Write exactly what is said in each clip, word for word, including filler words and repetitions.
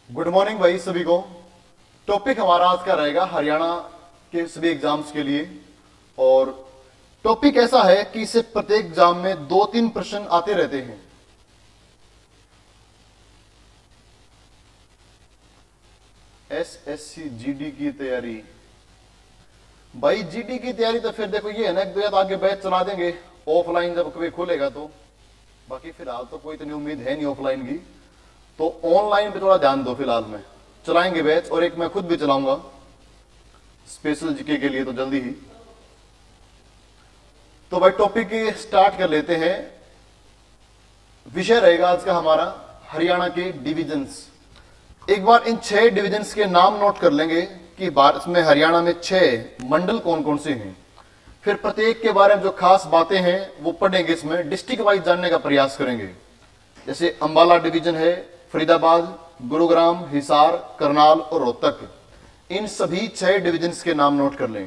Good morning भाई सभी को। टॉपिक हमारा आज का रहेगा हरियाणा के सभी एग्जाम्स के लिए। और टॉपिक ऐसा है कि इससे प्रत्येक एग्जाम में दो तीन प्रश्न आते रहते हैं। एसएससी जीडी की तैयारी, भाई जीडी की तैयारी तो फिर देखो ये है ना, एक दो या तो आगे बैच चला देंगे ऑफलाइन जब कभी खुलेगा तो। बाकी फिलहाल तो कोई इतनी उम्मीद है नहीं ऑफलाइन की, तो ऑनलाइन पे थोड़ा ध्यान दो। फिलहाल में चलाएंगे बैच, और एक मैं खुद भी चलाऊंगा स्पेशल जीके के लिए, तो जल्दी ही। तो भाई टॉपिक स्टार्ट कर लेते हैं। विषय रहेगा आज का हमारा हरियाणा के डिविजन्स। एक बार इन छह डिविजन्स के नाम नोट कर लेंगे कि भारत में हरियाणा में छह मंडल कौन कौन से हैं। फिर प्रत्येक के बारे में जो खास बातें हैं वो पढ़ेंगे, इसमें डिस्ट्रिक्ट वाइज जानने का प्रयास करेंगे। जैसे अंबाला डिवीजन है, फरीदाबाद, गुरुग्राम, हिसार, करनाल और रोहतक। इन सभी छह डिविजन्स के नाम नोट कर लें।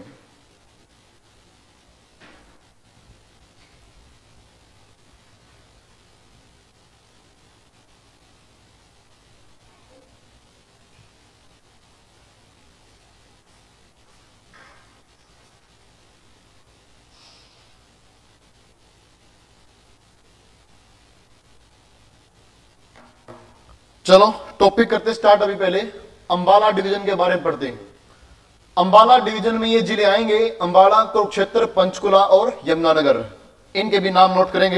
चलो टॉपिक करते स्टार्ट। अभी पहले अंबाला डिवीजन के बारे में पढ़ते हैं। अंबाला डिवीजन में ये जिले आएंगे अंबाला, कुरुक्षेत्र, पंचकुला और यमुनानगर। इनके भी नाम नोट करेंगे।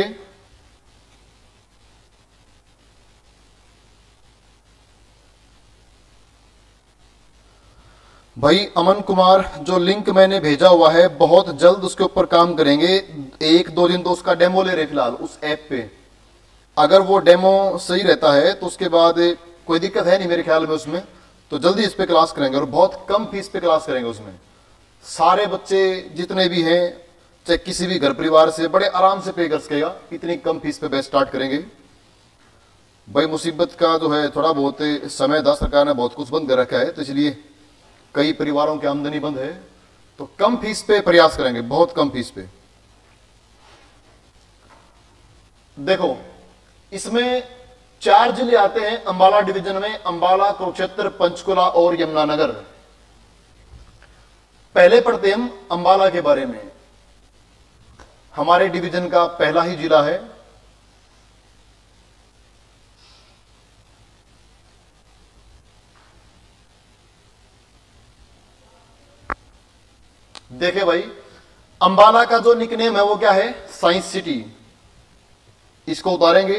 भाई अमन कुमार, जो लिंक मैंने भेजा हुआ है बहुत जल्द उसके ऊपर काम करेंगे। एक दो दिन तो उसका डेमो ले रहे फिलहाल उस ऐप पे। अगर वो डेमो सही रहता है तो उसके बाद कोई दिक्कत है नहीं मेरे ख्याल में उसमें, तो जल्दी इस पे क्लास करेंगे और बहुत कम फीस पे क्लास करेंगे। उसमें सारे बच्चे जितने भी हैं, चाहे किसी भी घर परिवार से, बड़े आराम से पे कर सकेगा। इतनी कम फीस पे बैच स्टार्ट करेंगे। भाई मुसीबत का जो है थोड़ा बहुत समय था, सरकार ने बहुत कुछ बंद कर रखा है, तो इसलिए कई परिवारों की आमदनी बंद है। तो कम फीस पे प्रयास करेंगे, बहुत कम फीस पे। देखो इसमें चार जिले आते हैं अंबाला डिवीजन में, अंबाला, कुरुक्षेत्र, पंचकुला और यमुनानगर। पहले पढ़ते हम अंबाला के बारे में। हमारे डिवीजन का पहला ही जिला है। देखे भाई, अंबाला का जो निकनेम है वो क्या है? Science city. इसको उतारेंगे।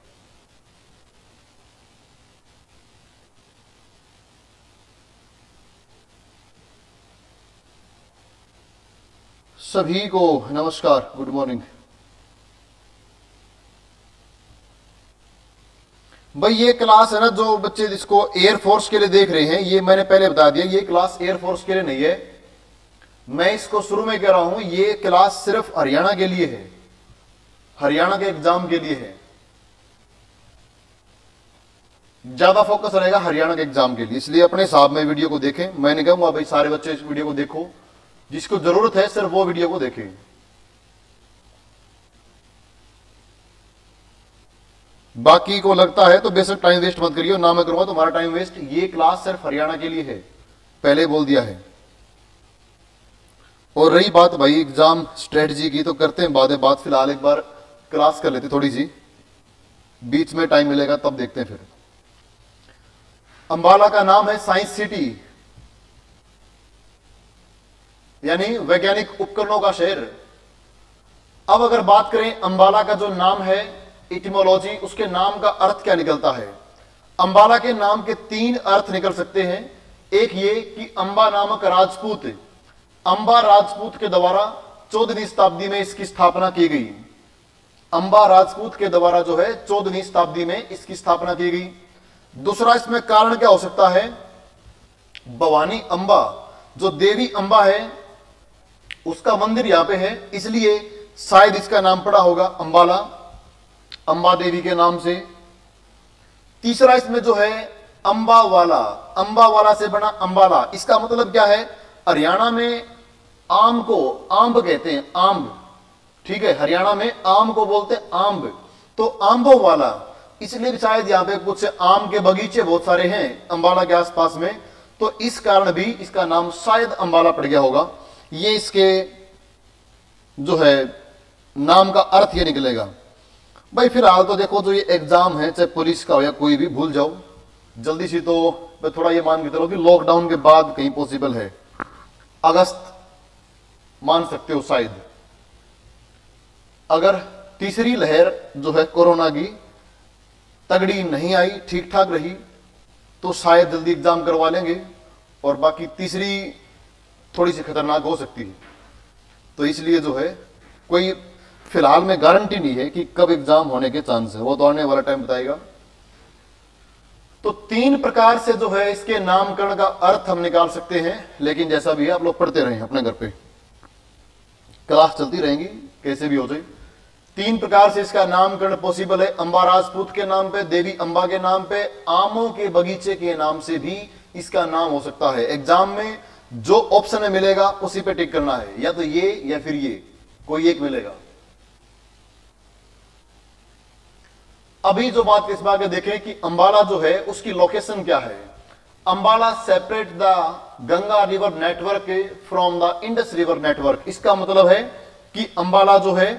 सभी को नमस्कार, गुड मॉर्निंग। भाई ये क्लास है ना, जो बच्चे जिसको एयरफोर्स के लिए देख रहे हैं, ये मैंने पहले बता दिया, ये क्लास एयरफोर्स के लिए नहीं है। मैं इसको शुरू में कह रहा हूं, ये क्लास सिर्फ हरियाणा के लिए है, हरियाणा के एग्जाम के लिए है। ज्यादा फोकस रहेगा हरियाणा के एग्जाम के लिए, इसलिए अपने हिसाब में वीडियो को देखें। मैंने कहूंगा भाई सारे बच्चे इस वीडियो को देखो, जिसको जरूरत है सिर्फ वो वीडियो को देखें। बाकी को लगता है तो बेशक टाइम वेस्ट मत करिए, ना मैं करूंगा तुम्हारा टाइम वेस्ट। ये क्लास सिर्फ हरियाणा के लिए है, पहले बोल दिया है। और रही बात भाई एग्जाम स्ट्रेटजी की, तो करते हैं बाद में बात। फिलहाल एक बार क्लास कर लेते थोड़ी सी, बीच में टाइम मिलेगा तब देखते हैं फिर। अंबाला का नाम है साइंस सिटी, यानी वैज्ञानिक उपकरणों का शहर। अब अगर बात करें अंबाला का जो नाम है, इटिमोलॉजी, उसके नाम का अर्थ क्या निकलता है? अंबाला के नाम के तीन अर्थ निकल सकते हैं। एक ये कि अंबा नामक राजपूत, अंबा राजपूत के द्वारा चौदहवीं शताब्दी में इसकी स्थापना की गई। अंबा राजपूत के द्वारा जो है चौदहवीं शताब्दी में इसकी स्थापना की गई। दूसरा इसमें कारण क्या हो सकता है? भवानी अंबा, जो देवी अंबा है उसका मंदिर यहां पे है, इसलिए शायद इसका नाम पड़ा होगा अंबाला, अंबा देवी के नाम से। तीसरा इसमें जो है अंबावाला, अंबावाला से बना अंबाला। इसका मतलब क्या है? हरियाणा में आम को आंब कहते हैं, आंब, ठीक है, हरियाणा में आम को बोलते हैं आंब, तो आंबो वाला। इसलिए भी शायद यहाँ पे कुछ आम के बगीचे बहुत सारे हैं अंबाला के आसपास में, तो इस कारण भी इसका नाम शायद अंबाला पड़ गया होगा। ये इसके जो है नाम का अर्थ ये निकलेगा। भाई फिलहाल तो देखो जो ये एग्जाम है चाहे पुलिस का हो या कोई भी, भूल जाओ जल्दी से। तो मैं थोड़ा ये मान के चलो कि लॉकडाउन के बाद कहीं पॉसिबल है, अगस्त मान सकते हो शायद। अगर तीसरी लहर जो है कोरोना की तगड़ी नहीं आई, ठीक ठाक रही, तो शायद जल्दी एग्जाम करवा लेंगे, और बाकी तीसरी थोड़ी सी खतरनाक हो सकती है। तो इसलिए जो है कोई फिलहाल में गारंटी नहीं है कि कब एग्जाम होने के चांस है, वो तो आने वाला टाइम बताएगा। तो तीन प्रकार से जो है इसके नामकरण का अर्थ हम निकाल सकते हैं, लेकिन जैसा भी है आप लोग पढ़ते रहें अपने घर पे, क्लास चलती रहेंगी कैसे भी हो जाए। तीन प्रकार से इसका नामकरण पॉसिबल है। अंबा राजपूत के नाम पे, देवी अंबा के नाम पे, आमों के बगीचे के नाम से भी इसका नाम हो सकता है। एग्जाम में जो ऑप्शन में मिलेगा उसी पे टिक करना है, या तो ये या फिर ये, कोई एक मिलेगा। अभी जो बात इस बात देखें कि अंबाला जो है उसकी लोकेशन क्या है। Ambala separate the Ganga river network from the Indus river network. इसका मतलब है कि अंबाला जो है,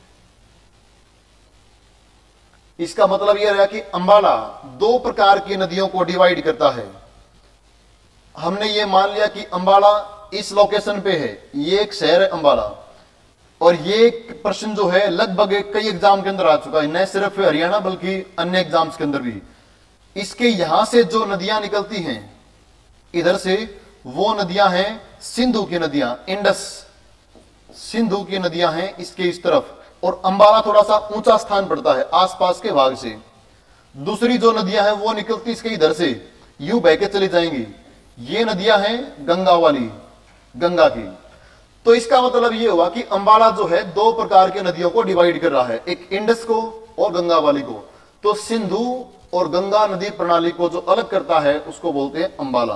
इसका मतलब यह रहा कि अंबाला दो प्रकार की नदियों को डिवाइड करता है। हमने ये मान लिया कि अंबाला इस लोकेशन पे है, ये एक शहर है अंबाला, और ये प्रश्न जो है लगभग कई एग्जाम के अंदर आ चुका है, न सिर्फ हरियाणा बल्कि अन्य एग्जाम्स के अंदर भी। इसके यहां से जो नदियां निकलती हैं इधर से, वो नदियां हैं सिंधु की नदियां, इंडस सिंधु की नदियां हैं इसके इस तरफ, और अंबाला थोड़ा सा ऊंचा स्थान पड़ता है आसपास के भाग से। दूसरी जो नदियां हैं वो निकलती इसके इधर से, यूं बह के चली जाएंगी। ये नदियां हैं गंगा वाली, गंगा की। तो इसका मतलब ये हुआ कि अंबाला जो है दो प्रकार के नदियों को डिवाइड कर रहा है, एक इंडस को और गंगा वाली को। तो सिंधु और गंगा नदी प्रणाली को जो अलग करता है उसको बोलते हैं अंबाला।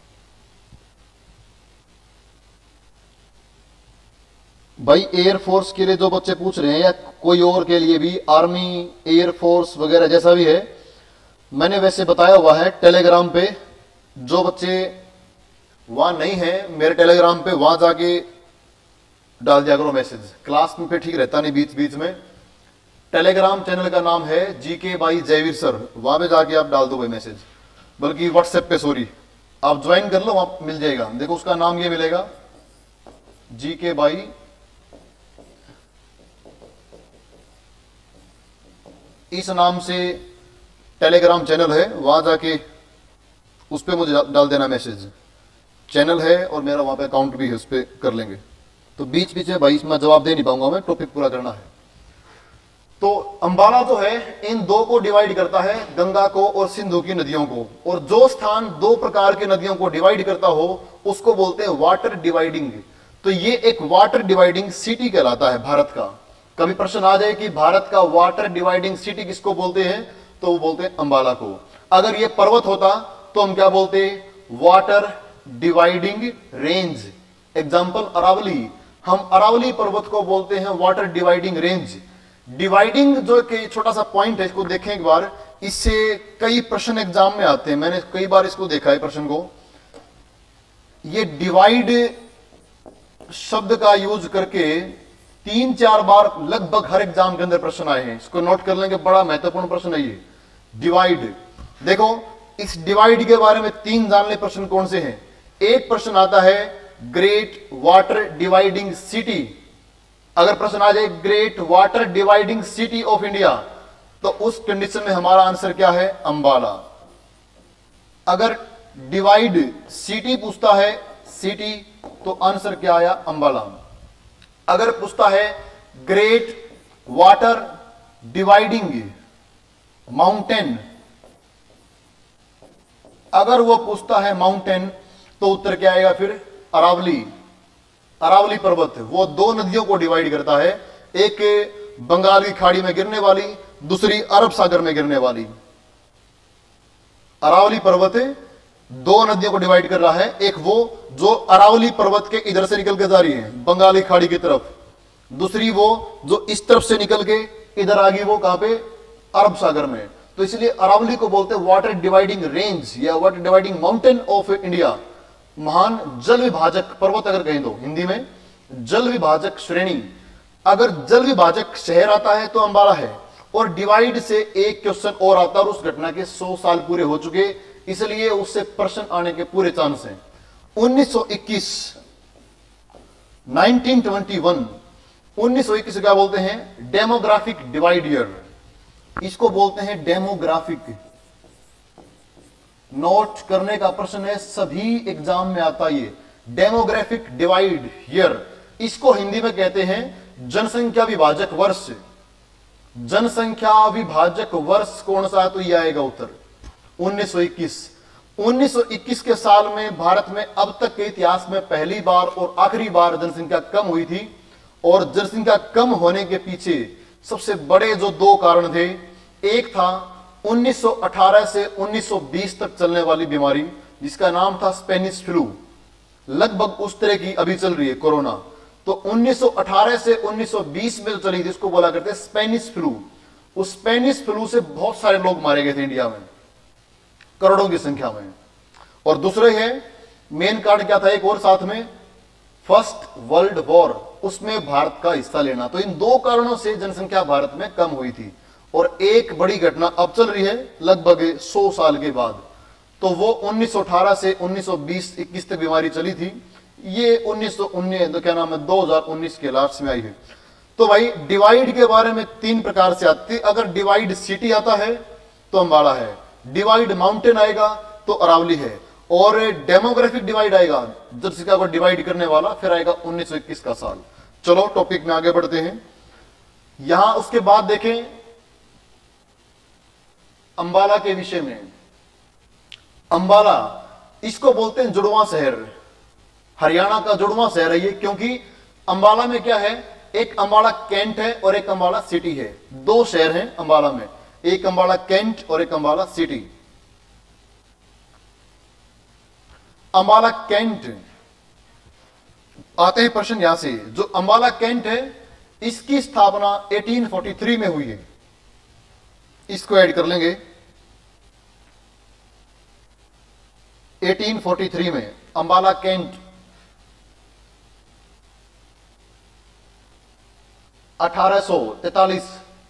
भाई एयरफोर्स के लिए जो बच्चे पूछ रहे हैं, या कोई और के लिए भी, आर्मी, एयरफोर्स वगैरह जैसा भी है, मैंने वैसे बताया हुआ है टेलीग्राम पे। जो बच्चे वहां नहीं है मेरे टेलीग्राम पे, वहां जाके डाल दिया करो मैसेज। क्लास में पे ठीक रहता नहीं बीच बीच में। टेलीग्राम चैनल का नाम है जीके बाई जयवीर सर, वहां पे जाके आप डाल दो भाई मैसेज, बल्कि व्हाट्सएप पे, सॉरी आप ज्वाइन कर लो, वहां मिल जाएगा। देखो उसका नाम ये मिलेगा, जीके बाई इस नाम से टेलीग्राम चैनल है, वहां जाके उस पर मुझे डाल देना मैसेज। चैनल है और मेरा वहां पे अकाउंट भी है, उस पर कर लेंगे। तो बीच बीच में भाई इसमें जवाब दे नहीं पाऊंगा मैं, टॉपिक पूरा करना है। तो अंबाला जो है इन दो को डिवाइड करता है, गंगा को और सिंधु की नदियों को। और जो स्थान दो प्रकार की नदियों को डिवाइड करता हो उसको बोलते हैं वाटर डिवाइडिंग। तो ये एक वाटर डिवाइडिंग सिटी कहलाता है भारत का। कभी प्रश्न आ जाए कि भारत का वाटर डिवाइडिंग सिटी किसको बोलते हैं, तो वो बोलते हैं अंबाला को। अगर ये पर्वत होता तो हम क्या बोलते, water dividing range. Example Aravali, हम अरावली पर्वत को बोलते हैं वाटर डिवाइडिंग रेंज। डिवाइडिंग जो कि छोटा सा पॉइंट है, इसको देखें एक बार, इससे कई प्रश्न एग्जाम में आते हैं, मैंने कई बार इसको देखा है प्रश्न को। ये डिवाइड शब्द का यूज करके तीन चार बार लगभग हर एग्जाम के अंदर प्रश्न आए हैं, इसको नोट कर लेंगे, बड़ा महत्वपूर्ण प्रश्न है ये डिवाइड। देखो इस डिवाइड के बारे में तीन जानने प्रश्न कौन से हैं। एक प्रश्न आता है ग्रेट वाटर डिवाइडिंग सिटी। अगर प्रश्न आ जाए great water dividing city of India, तो उस कंडीशन में हमारा आंसर क्या है, अंबाला। अगर डिवाइड सिटी पूछता है, सिटी, तो आंसर क्या आया, अंबाला। अगर पूछता है ग्रेट वाटर डिवाइडिंग माउंटेन, अगर वो पूछता है माउंटेन, तो उत्तर क्या आएगा फिर, अरावली। अरावली पर्वत वो दो नदियों को डिवाइड करता है, एक बंगाल की खाड़ी में गिरने वाली, दूसरी अरब सागर में गिरने वाली। अरावली पर्वत दो नदियों को डिवाइड कर रहा है, एक वो जो अरावली पर्वत के इधर से निकल के जा रही है बंगाली खाड़ी की तरफ, दूसरी वो जो इस तरफ से निकल के इधर आ गई, वो कहां पे, अरब सागर में। तो इसलिए अरावली को बोलते हैं वाटर डिवाइडिंग रेंज या water dividing mountain of India, महान जल विभाजक पर्वत अगर कहें तो हिंदी में जल विभाजक श्रेणी। अगर जल विभाजक शहर आता है तो अंबाला है, और डिवाइड से एक क्वेश्चन और आता है और उस घटना के सौ साल पूरे हो चुके, इसलिए उससे प्रश्न आने के पूरे चांस हैं। उन्नीस सौ इक्कीस नाइनटीन ट्वेंटी वन उन्नीस सौ इक्कीस क्या बोलते हैं? डेमोग्राफिक डिवाइड ईयर, इसको बोलते हैं डेमोग्राफिक। नोट करने का प्रश्न है, सभी एग्जाम में आता ये डेमोग्राफिक डिवाइड ईयर। इसको हिंदी में कहते हैं जनसंख्या विभाजक वर्ष। जनसंख्या विभाजक वर्ष कौन सा है? तो ये आएगा उत्तर उन्नीस सौ इक्कीस। उन्नीस सौ इक्कीस के साल में भारत में अब तक के इतिहास में पहली बार और आखिरी बार जनसंख्या कम हुई थी, और जनसंख्या कम होने के पीछे सबसे बड़े जो दो कारण थे, एक था उन्नीस सौ अठारह से उन्नीस सौ बीस तक चलने वाली बीमारी जिसका नाम था स्पेनिश फ्लू, लगभग उस तरह की अभी चल रही है कोरोना। तो उन्नीस सौ अठारह से उन्नीस सौ बीस में जो चली थी इसको बोला करते हैं स्पेनिश फ्लू। उस स्पेनिश फ्लू से बहुत सारे लोग मारे गए थे इंडिया में, करोड़ों की संख्या में। और दूसरे है मेन कारण क्या था एक और साथ में, फर्स्ट वर्ल्ड वॉर, उसमें भारत का हिस्सा लेना। तो इन दो कारणों से जनसंख्या भारत में कम हुई थी। और एक बड़ी घटना अब चल रही है लगभग सौ साल के बाद, तो वो उन्नीस सौ अठारह से उन्नीस सौ बीस इक्कीस तक बीमारी चली थी। ये उन्नीस सौ उन्नीस तो क्या नाम है दो हज़ार उन्नीस के लास्ट में आई है। तो भाई डिवाइड के बारे में तीन प्रकार से आती है। अगर डिवाइड सिटी आता है तो अंबाला है, डिवाइड माउंटेन आएगा तो अरावली है, और डेमोग्राफिक डिवाइड आएगा जनसंख्या को डिवाइड करने वाला, फिर आएगा उन्नीस सौ इक्कीस का साल। चलो टॉपिक में आगे बढ़ते हैं। यहां उसके बाद देखें अंबाला के विषय में। अंबाला इसको बोलते हैं जुड़वा शहर, हरियाणा का जुड़वा शहर है ये, क्योंकि अंबाला में क्या है, एक अंबाला कैंट है और एक अंबाला सिटी है। दो शहर हैं अंबाला में, एक अंबाला कैंट और एक अंबाला सिटी। अंबाला कैंट आते हैं प्रश्न यहां से। जो अंबाला कैंट है इसकी स्थापना अठारह सौ तैंतालीस में हुई है, इसको ऐड कर लेंगे। अठारह सौ तैंतालीस में अंबाला कैंट, अठारह सौ तैंतालीस।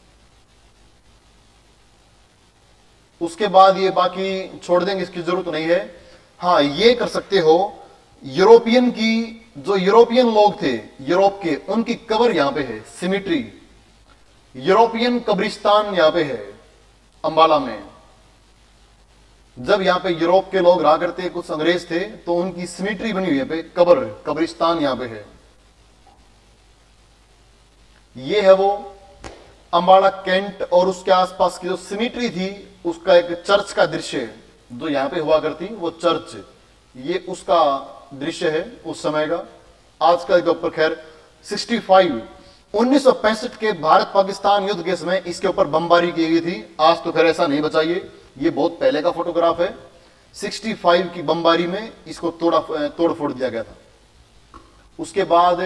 उसके बाद ये बाकी छोड़ देंगे, इसकी जरूरत नहीं है। हाँ ये कर सकते हो, यूरोपियन की जो यूरोपियन लोग थे यूरोप के, उनकी कबर यहां पे है, सिमिट्री, यूरोपियन कब्रिस्तान यहां पे है अंबाला में। जब यहां पे यूरोप के लोग रहा करते, कुछ अंग्रेज थे, तो उनकी सिमिट्री बनी हुई है पे, कबर कब्रिस्तान यहां पे है। ये है वो अंबाला कैंट, और उसके आसपास की जो सिमिट्री थी उसका एक चर्च का दृश्य जो यहां पे हुआ करती, वो चर्च, ये उसका दृश्य है उस समय का। आजकल के ऊपर खैर पैंसठ उन्नीस सौ पैंसठ के भारत पाकिस्तान युद्ध के समय इसके ऊपर बमबारी की गई थी। आज तो खैर ऐसा नहीं बचा, ये ये बहुत पहले का फोटोग्राफ है। पैंसठ की बमबारी में इसको तोड़ा तोड़ फोड़ दिया गया था। उसके बाद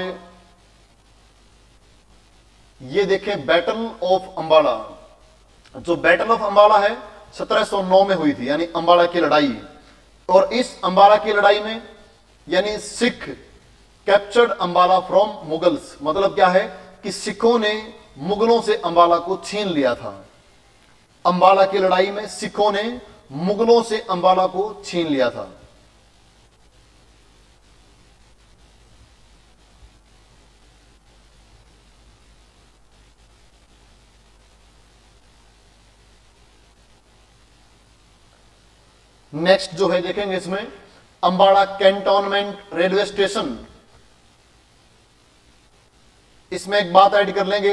ये देखें बैटल ऑफ अंबाला। जो बैटल ऑफ अंबाला है सत्रह सौ नौ में हुई थी, यानी अंबाला की लड़ाई। और इस अंबाला की लड़ाई में यानी सिख कैप्चर्ड अंबाला फ्रॉम मुगल्स, मतलब क्या है कि सिखों ने मुगलों से अंबाला को छीन लिया था। अंबाला की लड़ाई में सिखों ने मुगलों से अंबाला को छीन लिया था। नेक्स्ट जो है देखेंगे इसमें अंबाला कैंटोनमेंट रेलवे स्टेशन। इसमें एक बात ऐड कर लेंगे,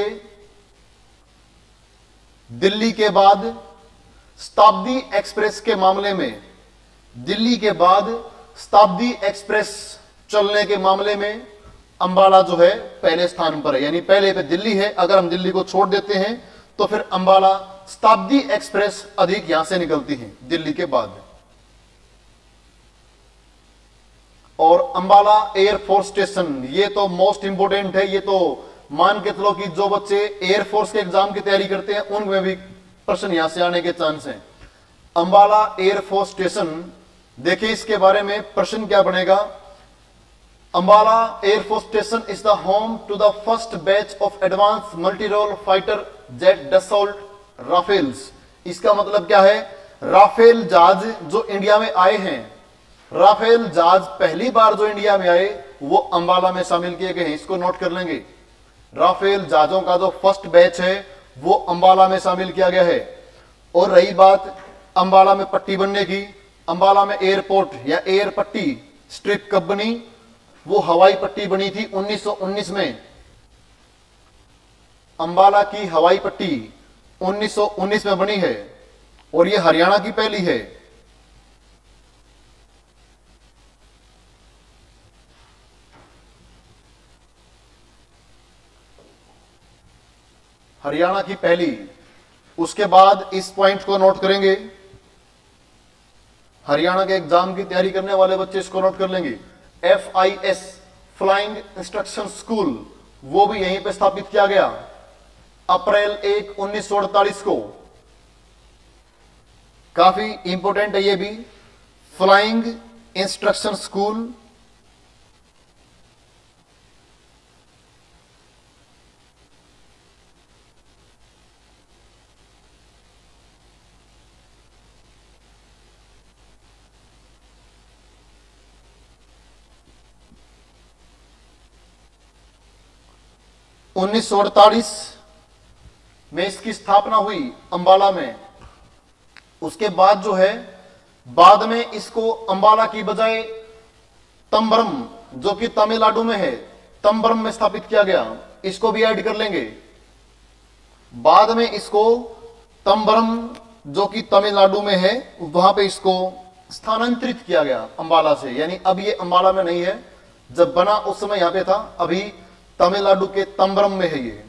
दिल्ली के बाद शताब्दी एक्सप्रेस के मामले में, दिल्ली के बाद शताब्दी एक्सप्रेस चलने के मामले में अंबाला जो है पहले स्थान पर है, यानी पहले पे दिल्ली है। अगर हम दिल्ली को छोड़ देते हैं तो फिर अंबाला शताब्दी एक्सप्रेस अधिक यहां से निकलती है दिल्ली के बाद। और अंबाला एयरफोर्स स्टेशन, ये तो मोस्ट इंपोर्टेंट है। ये तो मान के चलो कि जो बच्चे एयरफोर्स के एग्जाम की तैयारी करते हैं उनमें भी प्रश्न यहां से आने के चांस हैं। अंबाला एयरफोर्स स्टेशन, देखिए इसके बारे में प्रश्न क्या बनेगा। Ambala air force station is the home to the first batch of advance multi role fighter jet Dassault Rafales. इसका मतलब क्या है, राफेल जहाज जो इंडिया में आए हैं, राफेल जहाज पहली बार जो इंडिया में आए वो अंबाला में शामिल किए गए हैं, इसको नोट कर लेंगे। राफेल जहाजों का जो फर्स्ट बैच है वो अंबाला में शामिल किया गया है। और रही बात अंबाला में पट्टी बनने की, अंबाला में एयरपोर्ट या एयर पट्टी स्ट्रिप कब बनी, वो हवाई पट्टी बनी थी उन्नीस सौ उन्नीस में। अंबाला की हवाई पट्टी उन्नीस सौ उन्नीस में बनी है और ये हरियाणा की पहली है। हरियाणा की पहली। उसके बाद इस पॉइंट को नोट करेंगे, हरियाणा के एग्जाम की तैयारी करने वाले बच्चे इसको नोट कर लेंगे। F I S flying instruction school, वो भी यहीं पे स्थापित किया गया अप्रैल एक उन्नीस सौ अड़तालीस को। काफी इंपोर्टेंट है ये भी, फ्लाइंग इंस्ट्रक्शन स्कूल। उन्नीस सौ अड़तालीस में इसकी स्थापना हुई अंबाला में। उसके बाद जो है, बाद में इसको अंबाला की बजाय तंबरम, जो कि तमिलनाडु में है, तंबरम में स्थापित किया गया। इसको भी ऐड कर लेंगे। बाद में इसको तंबरम, जो कि तमिलनाडु में है, वहां पे इसको स्थानांतरित किया गया अंबाला से। यानी अब ये अंबाला में नहीं है, जब बना उस समय यहां पे था, अभी तमिलनाडु के तंबरम में है ये।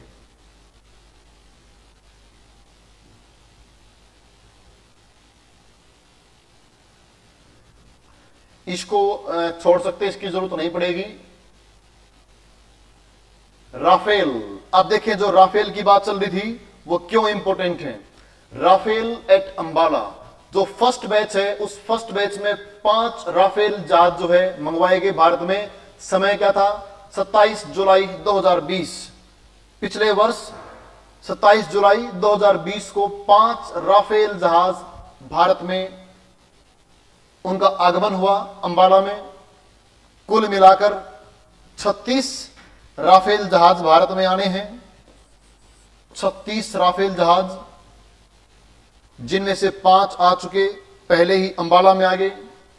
इसको छोड़ सकते, इसकी जरूरत नहीं पड़ेगी। राफेल, अब देखिए जो राफेल की बात चल रही थी वो क्यों इंपॉर्टेंट है। राफेल एट अंबाला, जो फर्स्ट बैच है, उस फर्स्ट बैच में पांच राफेल जहाज जो है मंगवाए गए भारत में। समय क्या था, सत्ताईस जुलाई दो हज़ार बीस। पिछले वर्ष सत्ताईस जुलाई दो हज़ार बीस को पांच राफेल जहाज भारत में उनका आगमन हुआ अंबाला में। कुल मिलाकर छत्तीस राफेल जहाज भारत में आने हैं। छत्तीस राफेल जहाज, जिनमें से पांच आ चुके, पहले ही अंबाला में आ गए।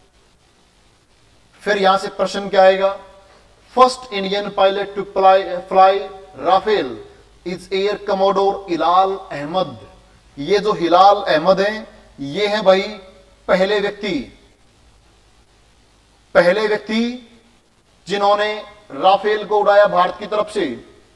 फिर यहां से प्रश्न क्या आएगा, first Indian pilot to fly fly Rafale is air commodore Hilal Ahmed. ये जो हिलाल अहमद हैं, ये हैं भाई पहले व्यक्ति, पहले व्यक्ति जिन्होंने राफेल को उड़ाया भारत की तरफ से।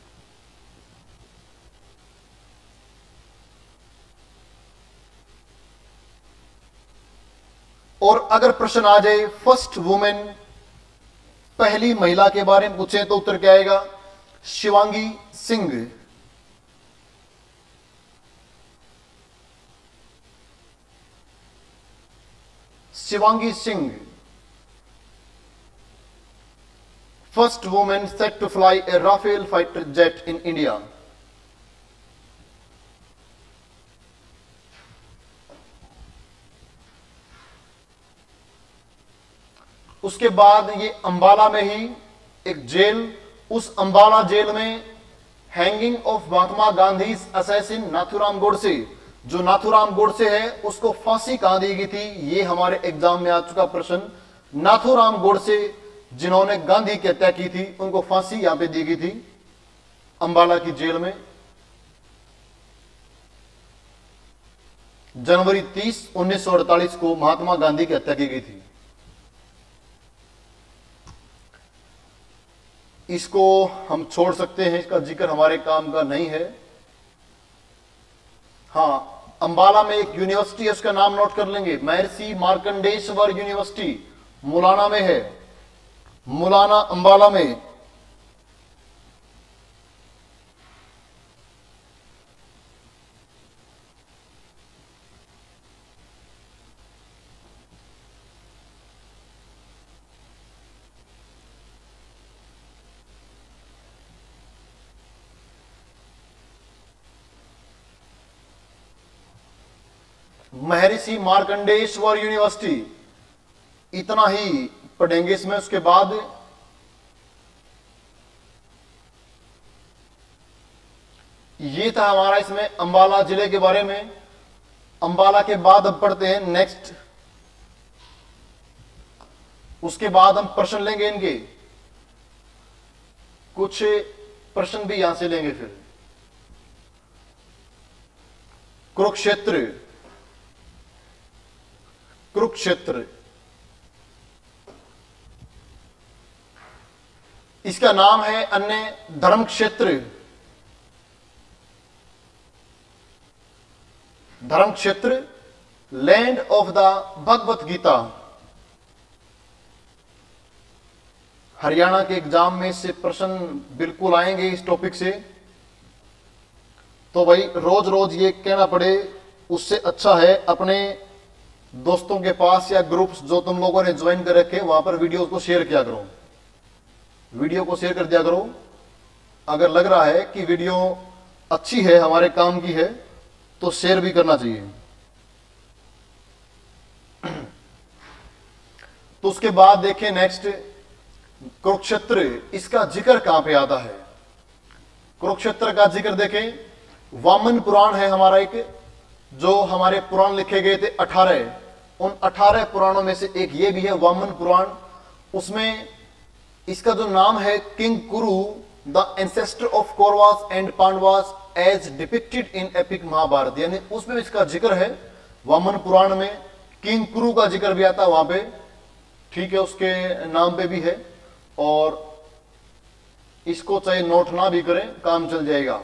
और अगर प्रश्न आ जाए फर्स्ट वुमेन, पहली महिला के बारे में पूछे, तो उत्तर क्या आएगा, Shivangi Singh. Shivangi Singh, first women set to fly a Rafale fighter jet in India. उसके बाद ये अंबाला में ही एक जेल, उस अंबाला जेल में hanging of Mahatma Gandhi assassin Nathuram Godse, जो नाथूराम गोडसे है उसको फांसी कहां दी गई थी, ये हमारे एग्जाम में आ चुका प्रश्न। नाथूराम गोडसे जिन्होंने गांधी की हत्या की थी, उनको फांसी यहां पे दी गई थी अंबाला की जेल में। जनवरी तीस उन्नीस सौ अड़तालीस को महात्मा गांधी की हत्या की गई थी। इसको हम छोड़ सकते हैं, इसका जिक्र हमारे काम का नहीं है। हां, अंबाला में एक यूनिवर्सिटी है, उसका नाम नोट कर लेंगे, महर्षि मार्कंडेश्वर यूनिवर्सिटी, मुलाना में है, मुलाना अंबाला में। महर्षि मार्कंडेश्वर यूनिवर्सिटी, इतना ही पढ़ेंगे इसमें। उसके बाद ये था हमारा इसमें अंबाला जिले के बारे में। अंबाला के बाद अब पढ़ते हैं नेक्स्ट, उसके बाद हम प्रश्न लेंगे इनके, कुछ प्रश्न भी यहां से लेंगे। फिर कुरुक्षेत्र, कुरुक्षेत्र इसका नाम है अन्य धर्म Kshetra. Dharma Kshetra, land of the Bhagavad Gita. Haryana के एग्जाम में से प्रश्न बिल्कुल आएंगे इस टॉपिक से, तो भाई रोज रोज ये कहना पड़े उससे अच्छा है अपने दोस्तों के पास या ग्रुप्स जो तुम लोगों ने ज्वाइन कर रखे वहां पर वीडियो को शेयर किया करो, वीडियो को शेयर कर दिया करो। अगर लग रहा है कि वीडियो अच्छी है, हमारे काम की है, तो शेयर भी करना चाहिए। तो उसके बाद देखें नेक्स्ट, कुरुक्षेत्र, इसका जिक्र कहां पे आता है? कुरुक्षेत्र का जिक्र देखें, वामन पुराण है हमारा एक, जो हमारे पुराण लिखे गए थे अठारह, उन अठारह पुराणों में से एक ये भी है वामन पुराण। उसमें इसका जो नाम है king Kuru, the ancestor of Kauravas and Pandavas as depicted in epic Mahabharata, यानी उसमें इसका जिक्र है। वामन पुराण में किंग कुरु का जिक्र भी आता है वहां पे, ठीक है, उसके नाम पे भी है। और इसको चाहे नोट ना भी करें, काम चल जाएगा।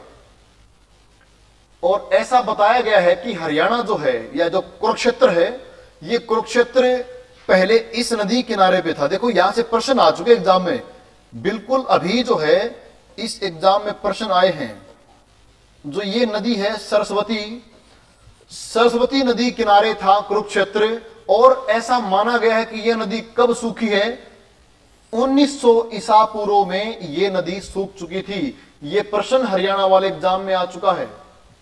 और ऐसा बताया गया है कि हरियाणा जो है या जो कुरुक्षेत्र है, ये कुरुक्षेत्र पहले इस नदी किनारे पे था। देखो यहां से प्रश्न आ चुके एग्जाम में, बिल्कुल अभी जो है इस एग्जाम में प्रश्न आए हैं। जो ये नदी है सरस्वती, सरस्वती नदी किनारे था कुरुक्षेत्र, और ऐसा माना गया है कि यह नदी कब सूखी है? उन्नीस सौ ईसा पूर्व में यह नदी सूख चुकी थी। यह प्रश्न हरियाणा वाले एग्जाम में आ चुका है।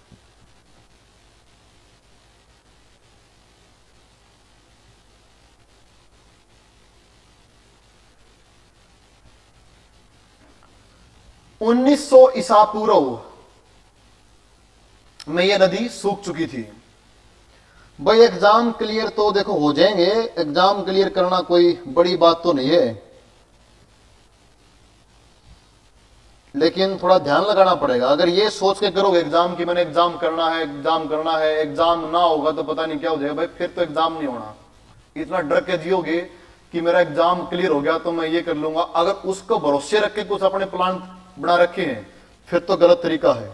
उन्नीस सौ ईसा पूर्व में यह नदी सूख चुकी थी। भाई एग्जाम क्लियर तो देखो हो जाएंगे, एग्जाम क्लियर करना कोई बड़ी बात तो नहीं है, लेकिन थोड़ा ध्यान लगाना पड़ेगा। अगर ये सोच के करोगे एग्जाम की मैंने एग्जाम करना है, एग्जाम करना है, एग्जाम ना होगा तो पता नहीं क्या हो जाएगा, भाई फिर तो एग्जाम नहीं होना। इतना डर के जियोगे कि मेरा एग्जाम क्लियर हो गया तो मैं ये कर लूंगा, अगर उसको भरोसे रख के कुछ अपने प्लान बना रखे हैं, फिर तो गलत तरीका है,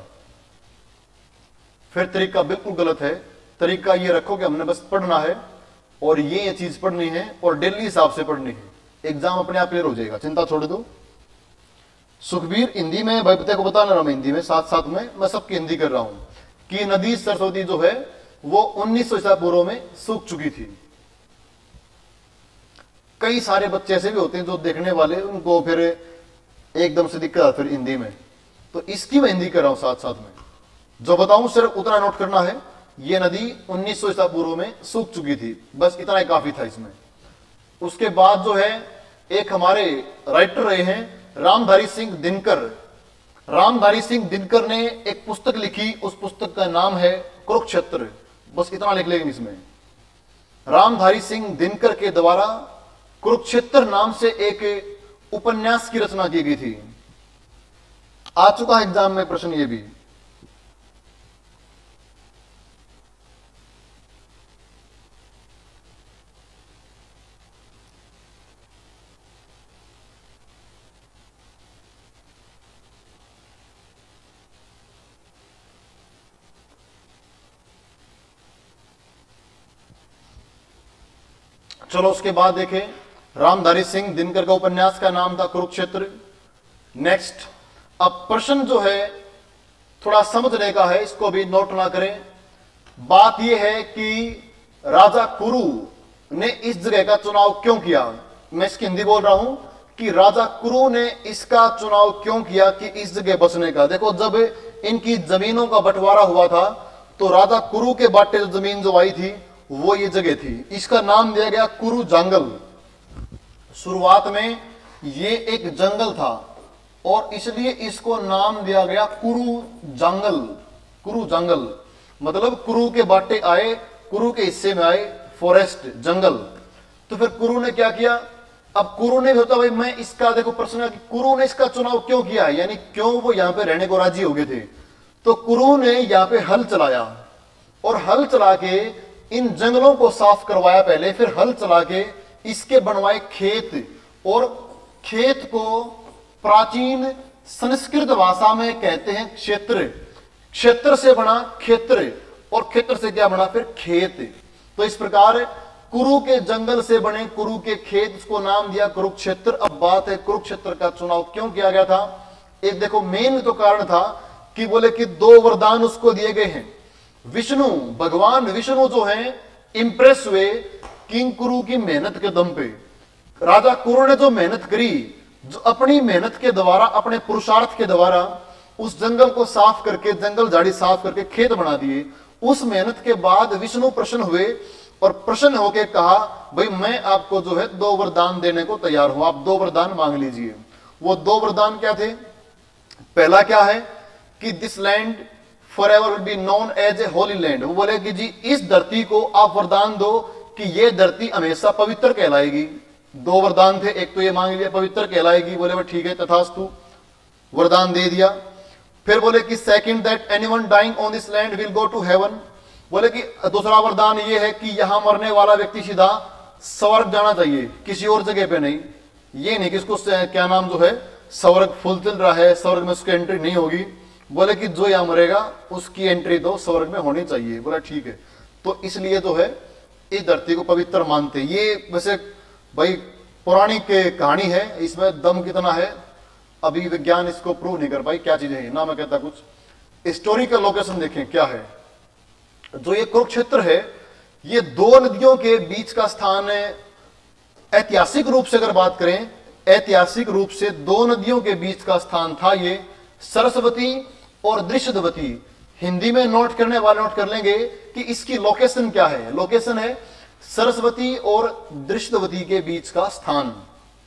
फिर तरीका बिल्कुल गलत है। तरीका ये रखो कि हमने बस पढ़ना है और ये ये चीज पढ़नी है और डेली हिसाब से पढ़नी है, एग्जाम अपने आप क्लियर हो जाएगा, चिंता छोड़ दो। सुखबीर हिंदी में भाई पता को बता रहा हूं, मैं हिंदी में साथ साथ में मैं सबकी हिंदी कर रहा हूं कि नदी सरस्वती जो है वो उन्नीस सौ ईसा पूर्व में सूख चुकी थी। कई सारे बच्चे ऐसे भी होते हैं जो देखने वाले, उनको फिर एकदम से दिक्कत फिर हिंदी में, तो इसकी मैं हिंदी कर रहा हूं साथ साथ में। जो बताऊं सिर्फ उतना नोट करना है, ये नदी उन्नीस सौ ईसा पूर्व में सूख चुकी थी, बस इतना ही काफी था इसमें। उसके बाद जो है एक हमारे राइटर रहे हैं रामधारी सिंह दिनकर। रामधारी सिंह दिनकर ने एक पुस्तक लिखी, उस पुस्तक का नाम है कुरुक्षेत्र, बस इतना लिख लेंगे इसमें। रामधारी सिंह दिनकर के द्वारा कुरुक्षेत्र नाम से एक उपन्यास की रचना की गई थी। आ चुका है एग्जाम में प्रश्न ये भी। चलो उसके बाद देखें, रामधारी सिंह दिनकर का उपन्यास का नाम था कुरुक्षेत्र। नेक्स्ट, अब प्रश्न जो है थोड़ा समझने का है, इसको भी नोट ना करें। बात यह है कि राजा कुरु ने इस जगह का चुनाव क्यों किया। मैं इसकी हिंदी बोल रहा हूं कि राजा कुरु ने इसका चुनाव क्यों किया कि इस जगह बसने का। देखो जब इनकी जमीनों का बंटवारा हुआ था तो राजा कुरु के बाटे जो जमीन जो आई थी वो ये जगह थी। इसका नाम दिया गया कुरु जंगल। शुरुआत में ये एक जंगल था और इसलिए इसको नाम दिया गया कुरु जंगल। कुरु जंगल मतलब कुरु के बाटे आए, कुरु के हिस्से में आए फॉरेस्ट, जंगल। तो फिर कुरु ने क्या किया, अब कुरु ने होता भाई मैं इसका देखो प्रश्न है कि कुरु ने इसका चुनाव क्यों किया, यानी क्यों वो यहां पे रहने को राजी हो गए थे। तो कुरु ने यहां पे हल चलाया और हल चला के इन जंगलों को साफ करवाया पहले, फिर हल चला के इसके बनवाए खेत, और खेत को प्राचीन संस्कृत भाषा में कहते हैं क्षेत्र। क्षेत्र से बना क्षेत्र और क्षेत्र से क्या बना फिर खेत। तो इस प्रकार कुरु के जंगल से बने कुरु के खेत, इसको नाम दिया कुरुक्षेत्र। अब बात है कुरुक्षेत्र का चुनाव क्यों किया गया था। एक देखो मेन तो कारण था कि बोले कि दो वरदान उसको दिए गए हैं। विष्णु, भगवान विष्णु जो हैं इंप्रेस हुए किंग कुरु की मेहनत के दम पे। राजा कुरु ने जो मेहनत करी, जो अपनी मेहनत के द्वारा, अपने पुरुषार्थ के द्वारा उस जंगल को साफ करके, जंगल झाड़ी साफ करके खेत बना दिए। उस मेहनत के बाद विष्णु प्रसन्न हुए और प्रसन्न होकर कहा भाई मैं आपको जो है दो वरदान देने को तैयार हूं, आप दो वरदान मांग लीजिए। वो दो वरदान क्या थे। पहला क्या है कि this land forever will be known as a holy land. वो बोले कि जी इस धरती को आप वरदान दो कि ये धरती हमेशा पवित्र कहलाएगी। दो वरदान थे, एक तो ये मांग लिया पवित्र कहलाएगी, बोले भाई ठीक है तथास्तु, वरदान दे दिया। फिर बोले कि second that anyone dying on this land will go to heaven. बोले कि दूसरा वरदान ये है कि यहां मरने वाला व्यक्ति सीधा स्वर्ग जाना चाहिए, किसी और जगह पे नहीं। ये नहीं कि इसको क्या नाम जो है स्वर्ग फुल चल रहा है, स्वर्ग में उसकी एंट्री नहीं होगी। बोले कि जो यहां मरेगा उसकी एंट्री तो स्वर्ग में होनी चाहिए। बोला ठीक है। तो इसलिए जो है इस धरती को पवित्र मानते। ये वैसे भाई पौराणिक कहानी है, इसमें दम कितना है अभी विज्ञान इसको प्रूव नहीं कर पाई क्या चीजें हैं ना। मैं कहता कुछ हिस्टोरिकल लोकेशन देखें क्या है। जो ये कुरुक्षेत्र है ये दो नदियों के बीच का स्थान है। ऐतिहासिक रूप से अगर बात करें, ऐतिहासिक रूप से दो नदियों के बीच का स्थान था ये, सरस्वती और दृश्यवती। हिंदी में नोट करने वाले नोट कर लेंगे कि इसकी लोकेशन क्या है। लोकेशन है सरस्वती और दृश्यवती के बीच का स्थान।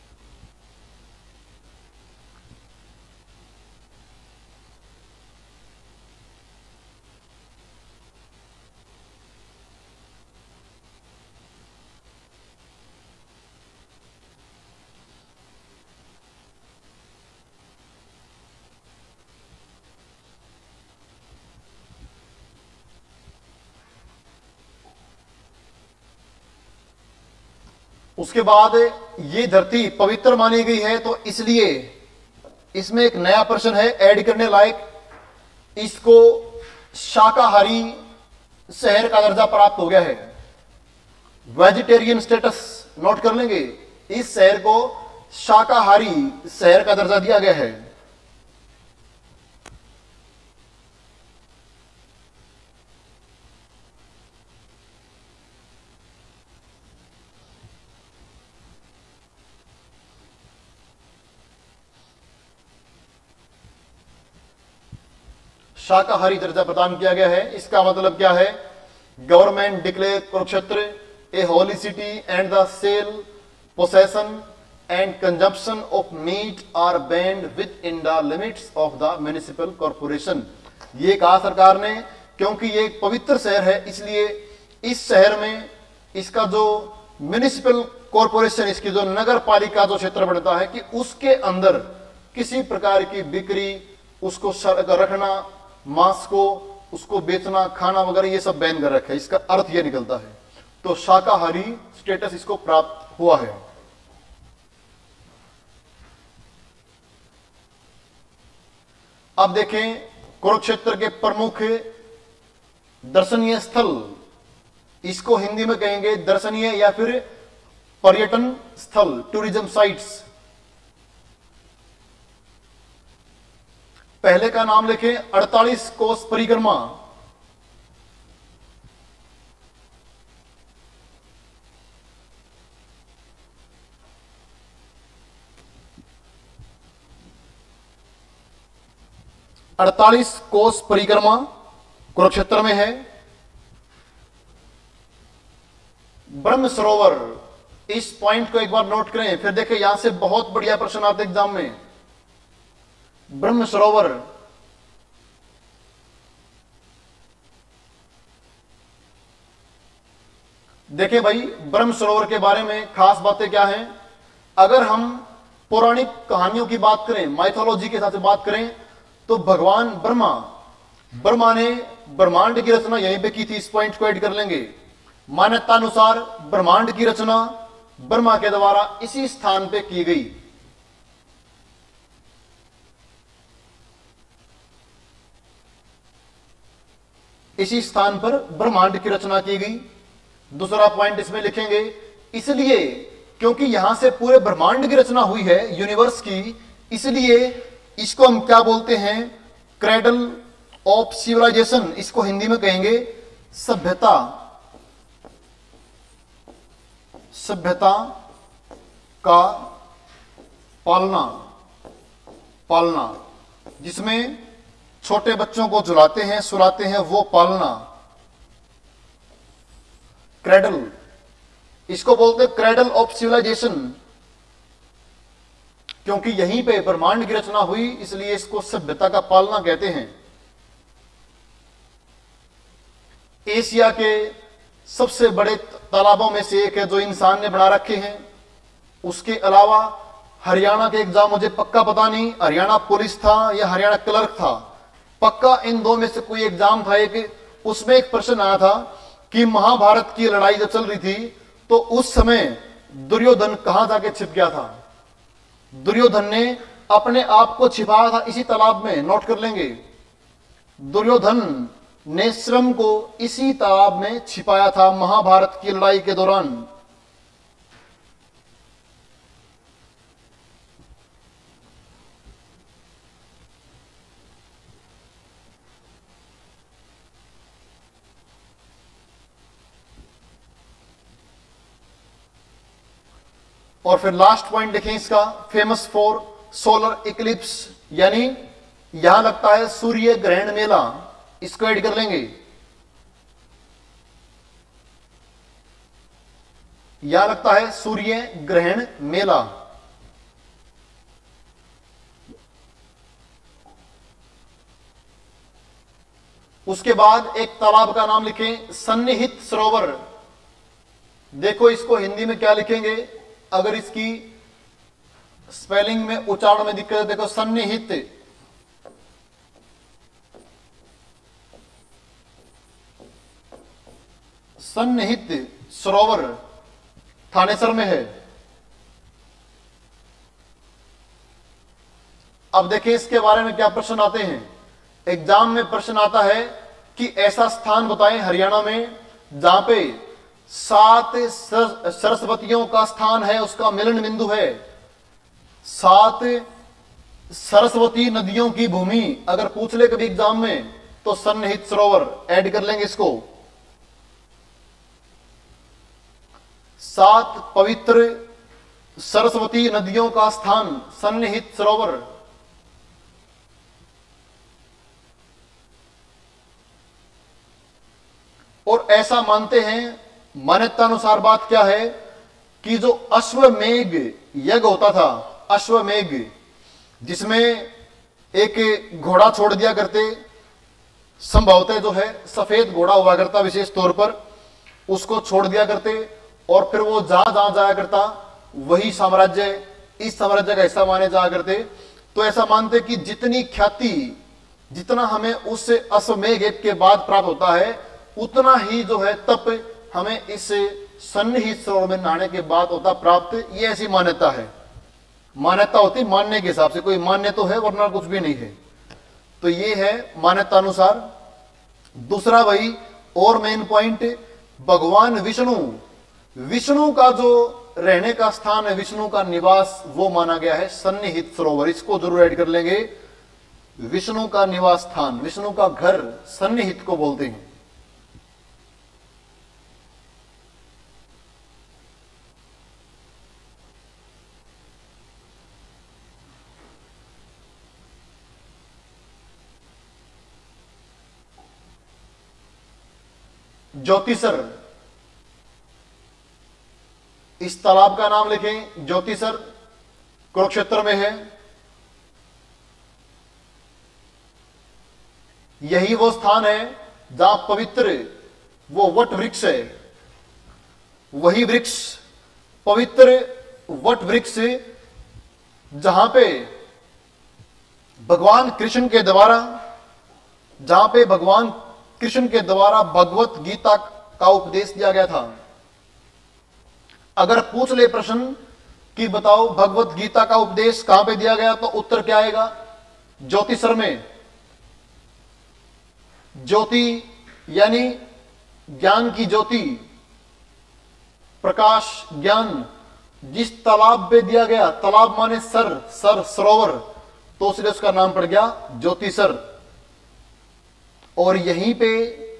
उसके बाद ये धरती पवित्र मानी गई है, तो इसलिए इसमें एक नया प्रश्न है ऐड करने लायक। इसको शाकाहारी शहर का दर्जा प्राप्त हो गया है, वेजिटेरियन स्टेटस नोट कर लेंगे। इस शहर को शाकाहारी शहर का दर्जा दिया गया है। शाकाहारी दर्जा प्रदान किया गया है। इसका मतलब क्या है, government declare Kurukshetra a holy city and the sale, possession and consumption of meat are banned within the limits of the municipal corporation. ये कहा सरकार ने क्योंकि ये एक पवित्र शहर है, इसलिए इस शहर में इसका जो म्युनिसिपल कॉर्पोरेशन, इसकी जो नगर पालिका जो क्षेत्र बनता है कि उसके अंदर किसी प्रकार की बिक्री, उसको रखना, मांस को उसको बेचना, खाना वगैरह ये सब बैन कर रखा है। इसका अर्थ ये निकलता है। तो शाकाहारी स्टेटस इसको प्राप्त हुआ है। अब देखें कुरुक्षेत्र के प्रमुख दर्शनीय स्थल, इसको हिंदी में कहेंगे दर्शनीय या फिर पर्यटन स्थल, टूरिज्म साइट्स। पहले का नाम लिखें अड़तालीस कोस परिक्रमा। अड़तालीस कोस परिक्रमा कुरुक्षेत्र में है। ब्रह्म सरोवर, इस पॉइंट को एक बार नोट करें, फिर देखें यहां से बहुत बढ़िया प्रश्न आते एग्जाम में। ब्रह्म सरोवर देखिए भाई, ब्रह्म सरोवर के बारे में खास बातें क्या हैं। अगर हम पौराणिक कहानियों की बात करें, माइथोलॉजी के हिसाब से बात करें, तो भगवान ब्रह्मा ब्रह्मा ने ब्रह्मांड की रचना यहीं पे की थी। इस पॉइंट को ऐड कर लेंगे। मान्यता अनुसार ब्रह्मांड की रचना ब्रह्मा के द्वारा इसी स्थान पे की गई। इसी स्थान पर ब्रह्मांड की रचना की गई। दूसरा पॉइंट इसमें लिखेंगे, इसलिए क्योंकि यहां से पूरे ब्रह्मांड की रचना हुई है, यूनिवर्स की, इसलिए इसको हम क्या बोलते हैं, क्रेडल ऑफ सिविलाइजेशन। इसको हिंदी में कहेंगे सभ्यता। सभ्यता का पालना पालना जिसमें छोटे बच्चों को झुलाते हैं, सुलाते हैं, वो पालना, क्रेडल। इसको बोलते हैं क्रेडल ऑफ सिविलाइजेशन, क्योंकि यहीं पे ब्रह्मांड की रचना हुई, इसलिए इसको सभ्यता का पालना कहते हैं। एशिया के सबसे बड़े तालाबों में से एक है जो इंसान ने बना रखे हैं। उसके अलावा हरियाणा के एग्जाम, मुझे पक्का पता नहीं हरियाणा पुलिस था या हरियाणा क्लर्क था, पक्का इन दो में से कोई एग्जाम था एक, उसमें एक प्रश्न आया था कि महाभारत की लड़ाई जब चल रही थी तो उस समय दुर्योधन कहां जाके छिप गया था। दुर्योधन ने अपने आप को छिपाया था इसी तालाब में, नोट कर लेंगे। दुर्योधन ने स्वयं को इसी तालाब में छिपाया था महाभारत की लड़ाई के दौरान। और फिर लास्ट पॉइंट देखें इसका, फेमस फॉर सोलर इक्लिप्स, यानी यहां लगता है सूर्य ग्रहण मेला। इसको ऐड कर लेंगे। यहां लगता है सूर्य ग्रहण मेला। उसके बाद एक तालाब का नाम लिखें, सन्निहित सरोवर। देखो इसको हिंदी में क्या लिखेंगे, अगर इसकी स्पेलिंग में, उच्चारण में दिक्कत है, देखो सन्निहित, सन्निहित सरोवर थानेसर में है। अब देखिए इसके बारे में क्या प्रश्न आते हैं। एग्जाम में प्रश्न आता है कि ऐसा स्थान बताएं हरियाणा में जहां पे सात सरस्वतियों का स्थान है, उसका मिलन बिंदु है। सात सरस्वती नदियों की भूमि अगर पूछ ले कभी एग्जाम में तो सन्निहित सरोवर ऐड कर लेंगे इसको। सात पवित्र सरस्वती नदियों का स्थान सन्निहित सरोवर। और ऐसा मानते हैं, मान्यता अनुसार बात क्या है कि जो अश्वमेघ यज्ञ होता था, अश्वमेघ, जिसमें एक घोड़ा छोड़ दिया करते, संभवतः जो है सफेद घोड़ा हुआ करता विशेष तौर पर, उसको छोड़ दिया करते और फिर वो जहां जहां जाया करता वही साम्राज्य इस साम्राज्य का हिस्सा माने जाया करते। तो ऐसा मानते कि जितनी ख्याति, जितना हमें उस अश्वमेघ यज्ञ के बाद प्राप्त होता है, उतना ही जो है तप हमें इस सन्निहित सरोवर में नहाने के बाद होता प्राप्त। ये ऐसी मान्यता है, मान्यता होती मानने के हिसाब से, कोई मान्य तो है वरना कुछ भी नहीं है। तो ये है मान्यता अनुसार। दूसरा भाई और मेन पॉइंट, भगवान विष्णु, विष्णु का जो रहने का स्थान है, विष्णु का निवास, वो माना गया है सन्निहित सरोवर। इसको जरूर ऐड कर लेंगे। विष्णु का निवास स्थान, विष्णु का घर सन्निहित को बोलते हैं। ज्योतिसर, इस तालाब का नाम लिखें ज्योतिसर, कुरुक्षेत्र में है। यही वो स्थान है जहां पवित्र वो वट वृक्ष है, वही वृक्ष पवित्र वट वृक्ष जहां पे भगवान कृष्ण के द्वारा जहां पे भगवान कृष्ण के द्वारा भगवत गीता का उपदेश दिया गया था। अगर पूछ ले प्रश्न कि बताओ भगवत गीता का उपदेश कहां पे दिया गया, तो उत्तर क्या आएगा? ज्योतिसर में। ज्योति यानी ज्ञान की ज्योति, प्रकाश, ज्ञान जिस तालाब पे दिया गया, तालाब माने सर, सर सरोवर, तो इसलिए उसका नाम पड़ गया ज्योतिसर। और यहीं पे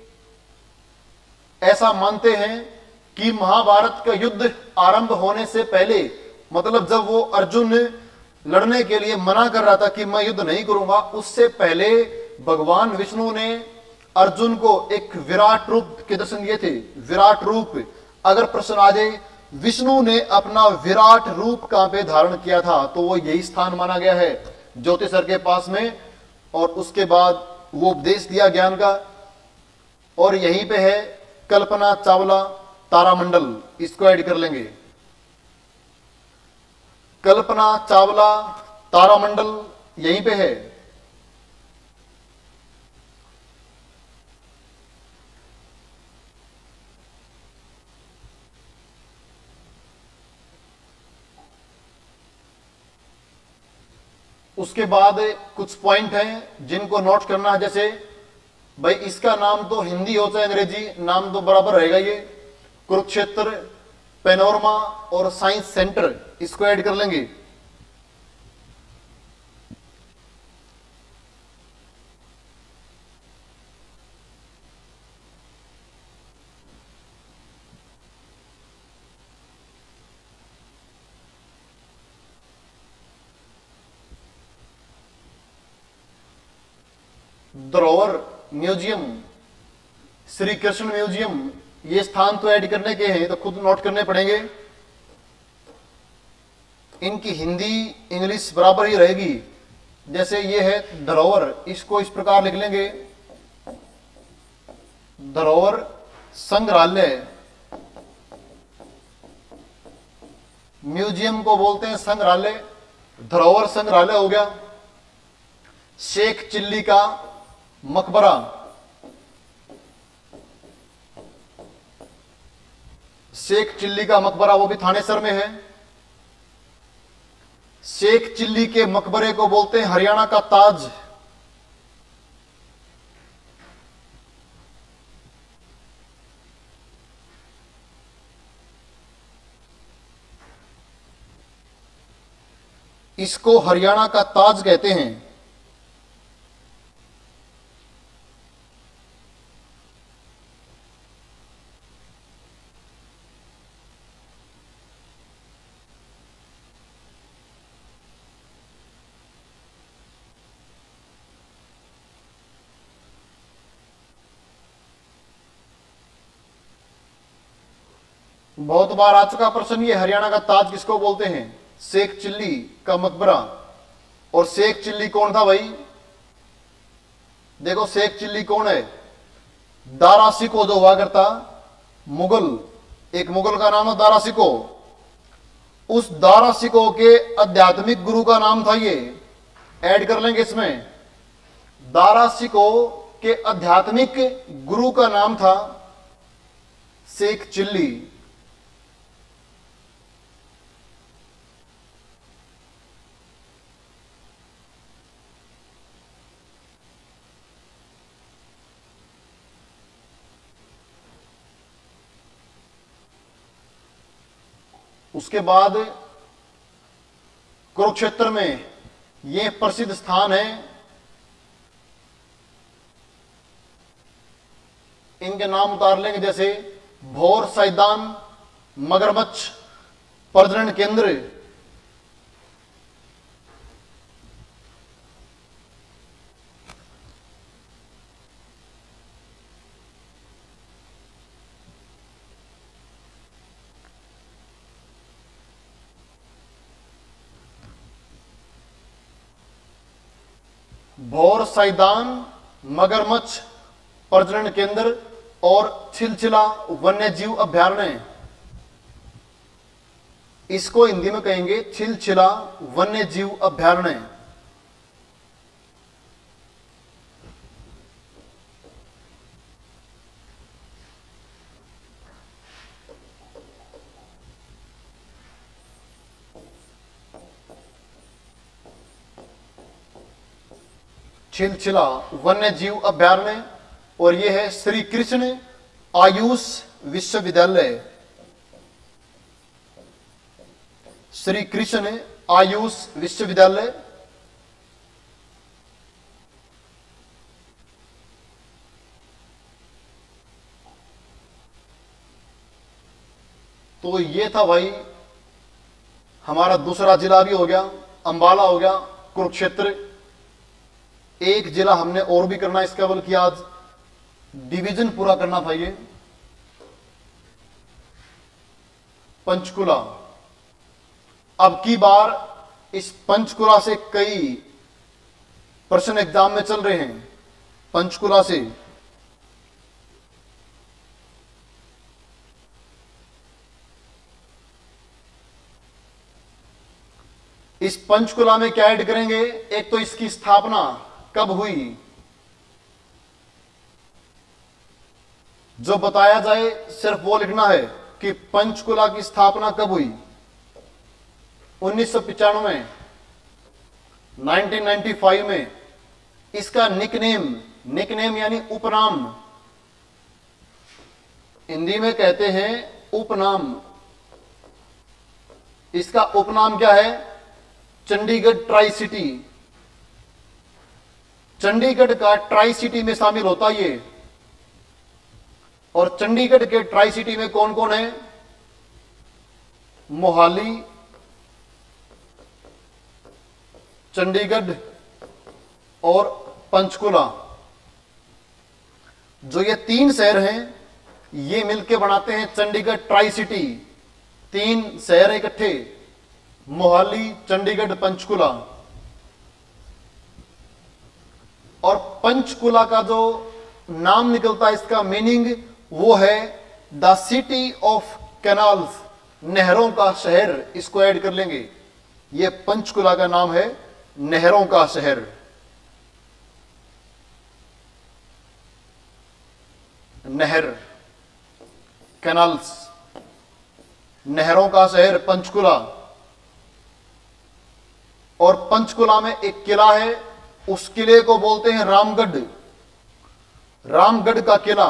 ऐसा मानते हैं कि महाभारत का युद्ध आरंभ होने से पहले, मतलब जब वो अर्जुन लड़ने के लिए मना कर रहा था कि मैं युद्ध नहीं करूंगा, उससे पहले भगवान विष्णु ने अर्जुन को एक विराट रूप के दर्शन दिए थे। विराट रूप, अगर प्रश्न आ जाए विष्णु ने अपना विराट रूप कहां पे धारण किया था, तो वो यही स्थान माना गया है ज्योतिसर के पास में। और उसके बाद वो उपदेश दिया ज्ञान का, और यहीं पे है कल्पना चावला तारामंडल, इसको ऐड कर लेंगे। कल्पना चावला तारामंडल यहीं पे है। उसके बाद कुछ पॉइंट हैं जिनको नोट करना है, जैसे भाई इसका नाम तो हिंदी हो चाहे अंग्रेजी, नाम तो बराबर रहेगा। ये कुरुक्षेत्र, पेनोरमा और साइंस सेंटर, इसको ऐड कर लेंगे। धरोहर म्यूजियम, श्री कृष्ण म्यूजियम, ये स्थान तो ऐड करने के हैं, तो खुद नोट करने पड़ेंगे। इनकी हिंदी इंग्लिश बराबर ही रहेगी। जैसे ये है धरोहर, इसको इस प्रकार लिख लेंगे, धरोहर संग्रहालय। म्यूजियम को बोलते हैं संग्रहालय, धरोहर संग्रहालय हो गया। शेख चिल्ली का मकबरा, शेख चिल्ली का मकबरा वो भी थानेसर में है। शेख चिल्ली के मकबरे को बोलते हैं हरियाणा का ताज। इसको हरियाणा का ताज कहते हैं। बहुत बार आ चुका प्रश्न ये, हरियाणा का ताज किसको बोलते हैं? शेख चिल्ली का मकबरा। और शेख चिल्ली कौन था भाई? देखो शेख चिल्ली कौन है? दारा सिको जो हुआ करता मुगल, एक मुगल का नाम है दारा सिको। उस दारा सिको के आध्यात्मिक गुरु का नाम था ये, ऐड कर लेंगे इसमें। दारा सिको के आध्यात्मिक गुरु का नाम था शेख चिल्ली। उसके बाद कुरुक्षेत्र में ये प्रसिद्ध स्थान है, इनके नाम उतार लेंगे, जैसे भोर सैदान मगरमच्छ प्रजनन केंद्र, भौर सैदान मगरमच्छ प्रजनन केंद्र और छिलछिला वन्य जीव अभ्यारण्य। इसको हिंदी में कहेंगे छिलछिला वन्य जीव अभ्यारण्य। छिलछिला वन्य जीव अभ्यारण्य। और यह है श्री कृष्ण आयुष विश्वविद्यालय। श्री कृष्ण आयुष विश्वविद्यालय। तो ये था भाई हमारा दूसरा जिला भी हो गया, अंबाला हो गया, कुरुक्षेत्र। एक जिला हमने और भी करना है इसका, बल्कि आज डिवीजन पूरा करना था ये, पंचकुला। अब की बार इस पंचकुला से कई प्रश्न एग्जाम में चल रहे हैं। पंचकुला से इस पंचकुला में क्या ऐड करेंगे? एक तो इसकी स्थापना कब हुई, जो बताया जाए सिर्फ वो लिखना है कि पंचकुला की स्थापना कब हुई। उन्नीस सौ पचानवे नाइनटीन नाइंटी फाइव में। इसका निकनेम, निकनेम यानी उपनाम, हिंदी में कहते हैं उपनाम। इसका उपनाम क्या है? Chandigarh tri city. चंडीगढ़ का ट्राई सिटी में शामिल होता ये। और चंडीगढ़ के ट्राई सिटी में कौन कौन है? मोहाली, चंडीगढ़ और पंचकुला। जो ये तीन शहर हैं ये मिलकर बनाते हैं चंडीगढ़ ट्राई सिटी। तीन शहर इकट्ठे, मोहाली, चंडीगढ़, पंचकुला। और पंचकुला का जो नाम निकलता है, इसका मीनिंग वो है द सिटी ऑफ कैनाल्स, नहरों का शहर। इसको ऐड कर लेंगे। ये पंचकुला का नाम है नहरों का शहर। नहर, कैनाल्स, नहरों का शहर पंचकुला। और पंचकुला में एक किला है, उस किले को बोलते हैं रामगढ़। रामगढ़ का किला,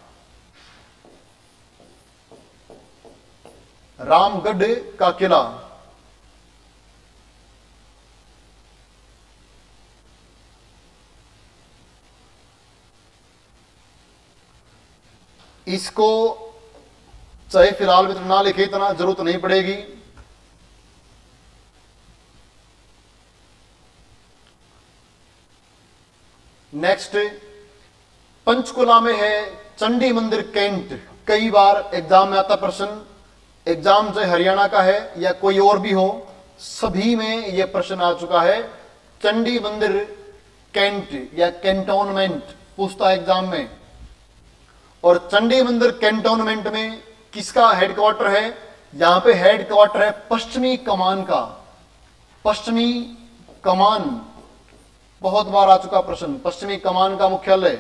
रामगढ़ का किला। इसको चाहे फिलहाल में ना लिखे, इतना जरूरत नहीं पड़ेगी। नेक्स्ट, पंचकुला में है चंडी मंदिर कैंट। कई बार एग्जाम में आता प्रश्न, एग्जाम चाहे हरियाणा का है या कोई और भी हो, सभी में यह प्रश्न आ चुका है। चंडी मंदिर कैंट या कैंटोनमेंट पूछता है एग्जाम में। और चंडी मंदिर कैंटोनमेंट में किसका हेडक्वार्टर है? यहां पे हेडक्वार्टर है पश्चिमी कमान का। पश्चिमी कमान, बहुत बार आ चुका प्रश्न, पश्चिमी कमान का मुख्यालय।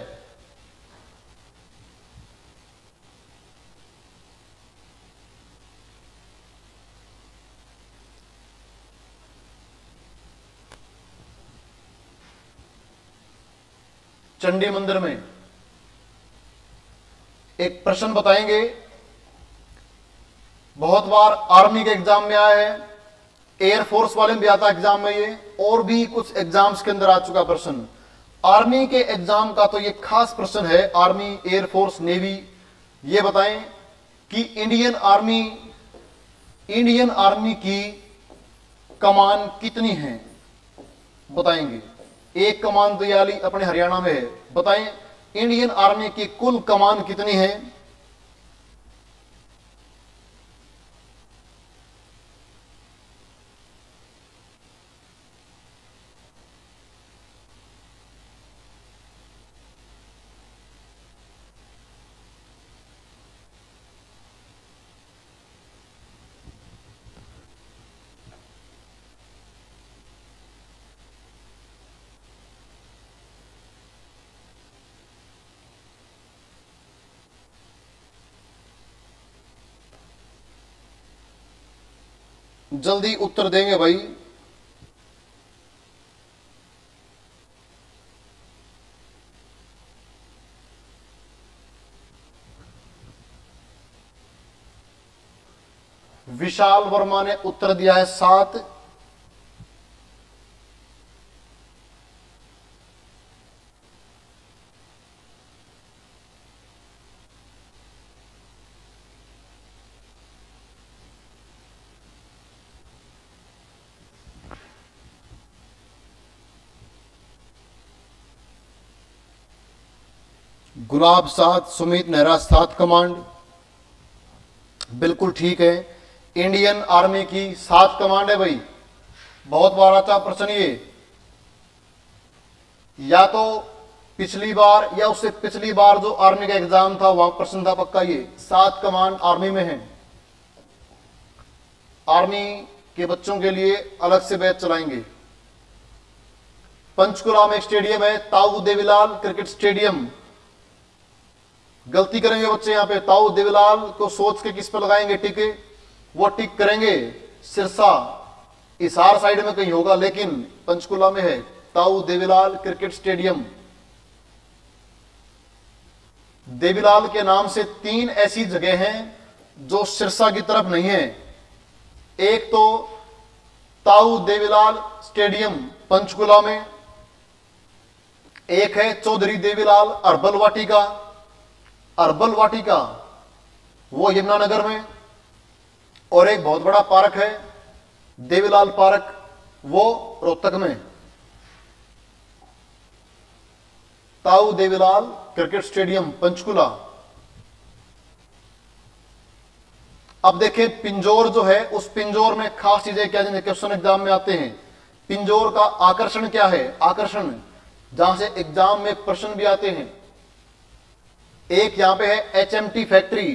चंडी मंदिर में एक प्रश्न बताएंगे, बहुत बार आर्मी के एग्जाम में आया है, एयरफोर्स वाले में भी आता है एग्जाम में ये, और भी कुछ एग्जाम्स के अंदर आ चुका प्रश्न। आर्मी के एग्जाम का तो ये खास प्रश्न है, आर्मी, एयरफोर्स, नेवी। ये बताएं कि इंडियन आर्मी, इंडियन आर्मी की कमान कितनी है? बताएंगे। एक कमान तो याली अपने हरियाणा में है। बताएं इंडियन आर्मी की कुल कमान कितनी है? जल्दी उत्तर देंगे भाई। विशाल वर्मा ने उत्तर दिया है सात। गुलाब सात, सुमित नेहरा सात कमांड, बिल्कुल ठीक है। इंडियन आर्मी की सात कमांड है भाई। बहुत बार आता प्रश्न ये, या तो पिछली बार या उससे पिछली बार जो आर्मी का एग्जाम था वहां प्रश्न था पक्का ये। सात कमांड आर्मी में है। आर्मी के बच्चों के लिए अलग से बैच चलाएंगे। पंचकुला में एक स्टेडियम है, ताऊ देवीलाल क्रिकेट स्टेडियम। गलती करेंगे बच्चे यहां पे, ताऊ देवीलाल को सोच के किस पर लगाएंगे टिके, वो टिक करेंगे सिरसा इसार साइड में कहीं होगा, लेकिन पंचकुला में है ताऊ देवीलाल क्रिकेट स्टेडियम। देवीलाल के नाम से तीन ऐसी जगह हैं जो सिरसा की तरफ नहीं है। एक तो ताऊ देवीलाल स्टेडियम पंचकुला में, एक है चौधरी देवीलाल अर्बल वाटिका, अर्बल वाटिका वो यमुनानगर में, और एक बहुत बड़ा पार्क है देवीलाल पार्क, वो रोहतक में। ताऊ देवीलाल क्रिकेट स्टेडियम पंचकुला। अब देखें पिंजौर जो है, उस पिंजौर में खास चीजें क्या जिन्हें क्वेश्चन एग्जाम में आते हैं। पिंजौर का आकर्षण क्या है? आकर्षण जहां से एग्जाम में प्रश्न भी आते हैं, एक यहां पे है H M T factory.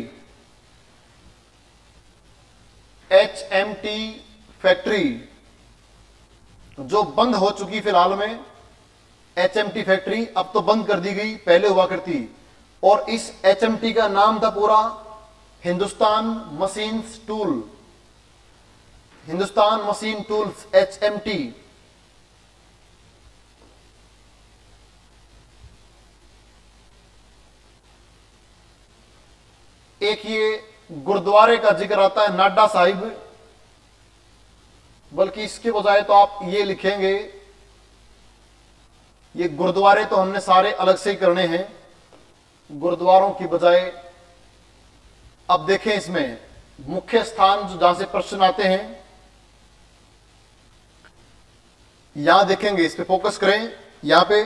H M T factory जो बंद हो चुकी फिलहाल में, एच एम टी फैक्ट्री अब तो बंद कर दी गई, पहले हुआ करती। और इस एच एम टी का नाम था पूरा Hindustan machines tool, Hindustan machine tools H M T. एक ये गुरुद्वारे का जिक्र आता है नाडा साहिब, बल्कि इसके बजाय तो आप ये लिखेंगे, ये गुरुद्वारे तो हमने सारे अलग से ही करने हैं, गुरुद्वारों की बजाय अब देखें इसमें मुख्य स्थान जो जहां से प्रश्न आते हैं, यहां देखेंगे, इस पे फोकस करें। यहां पे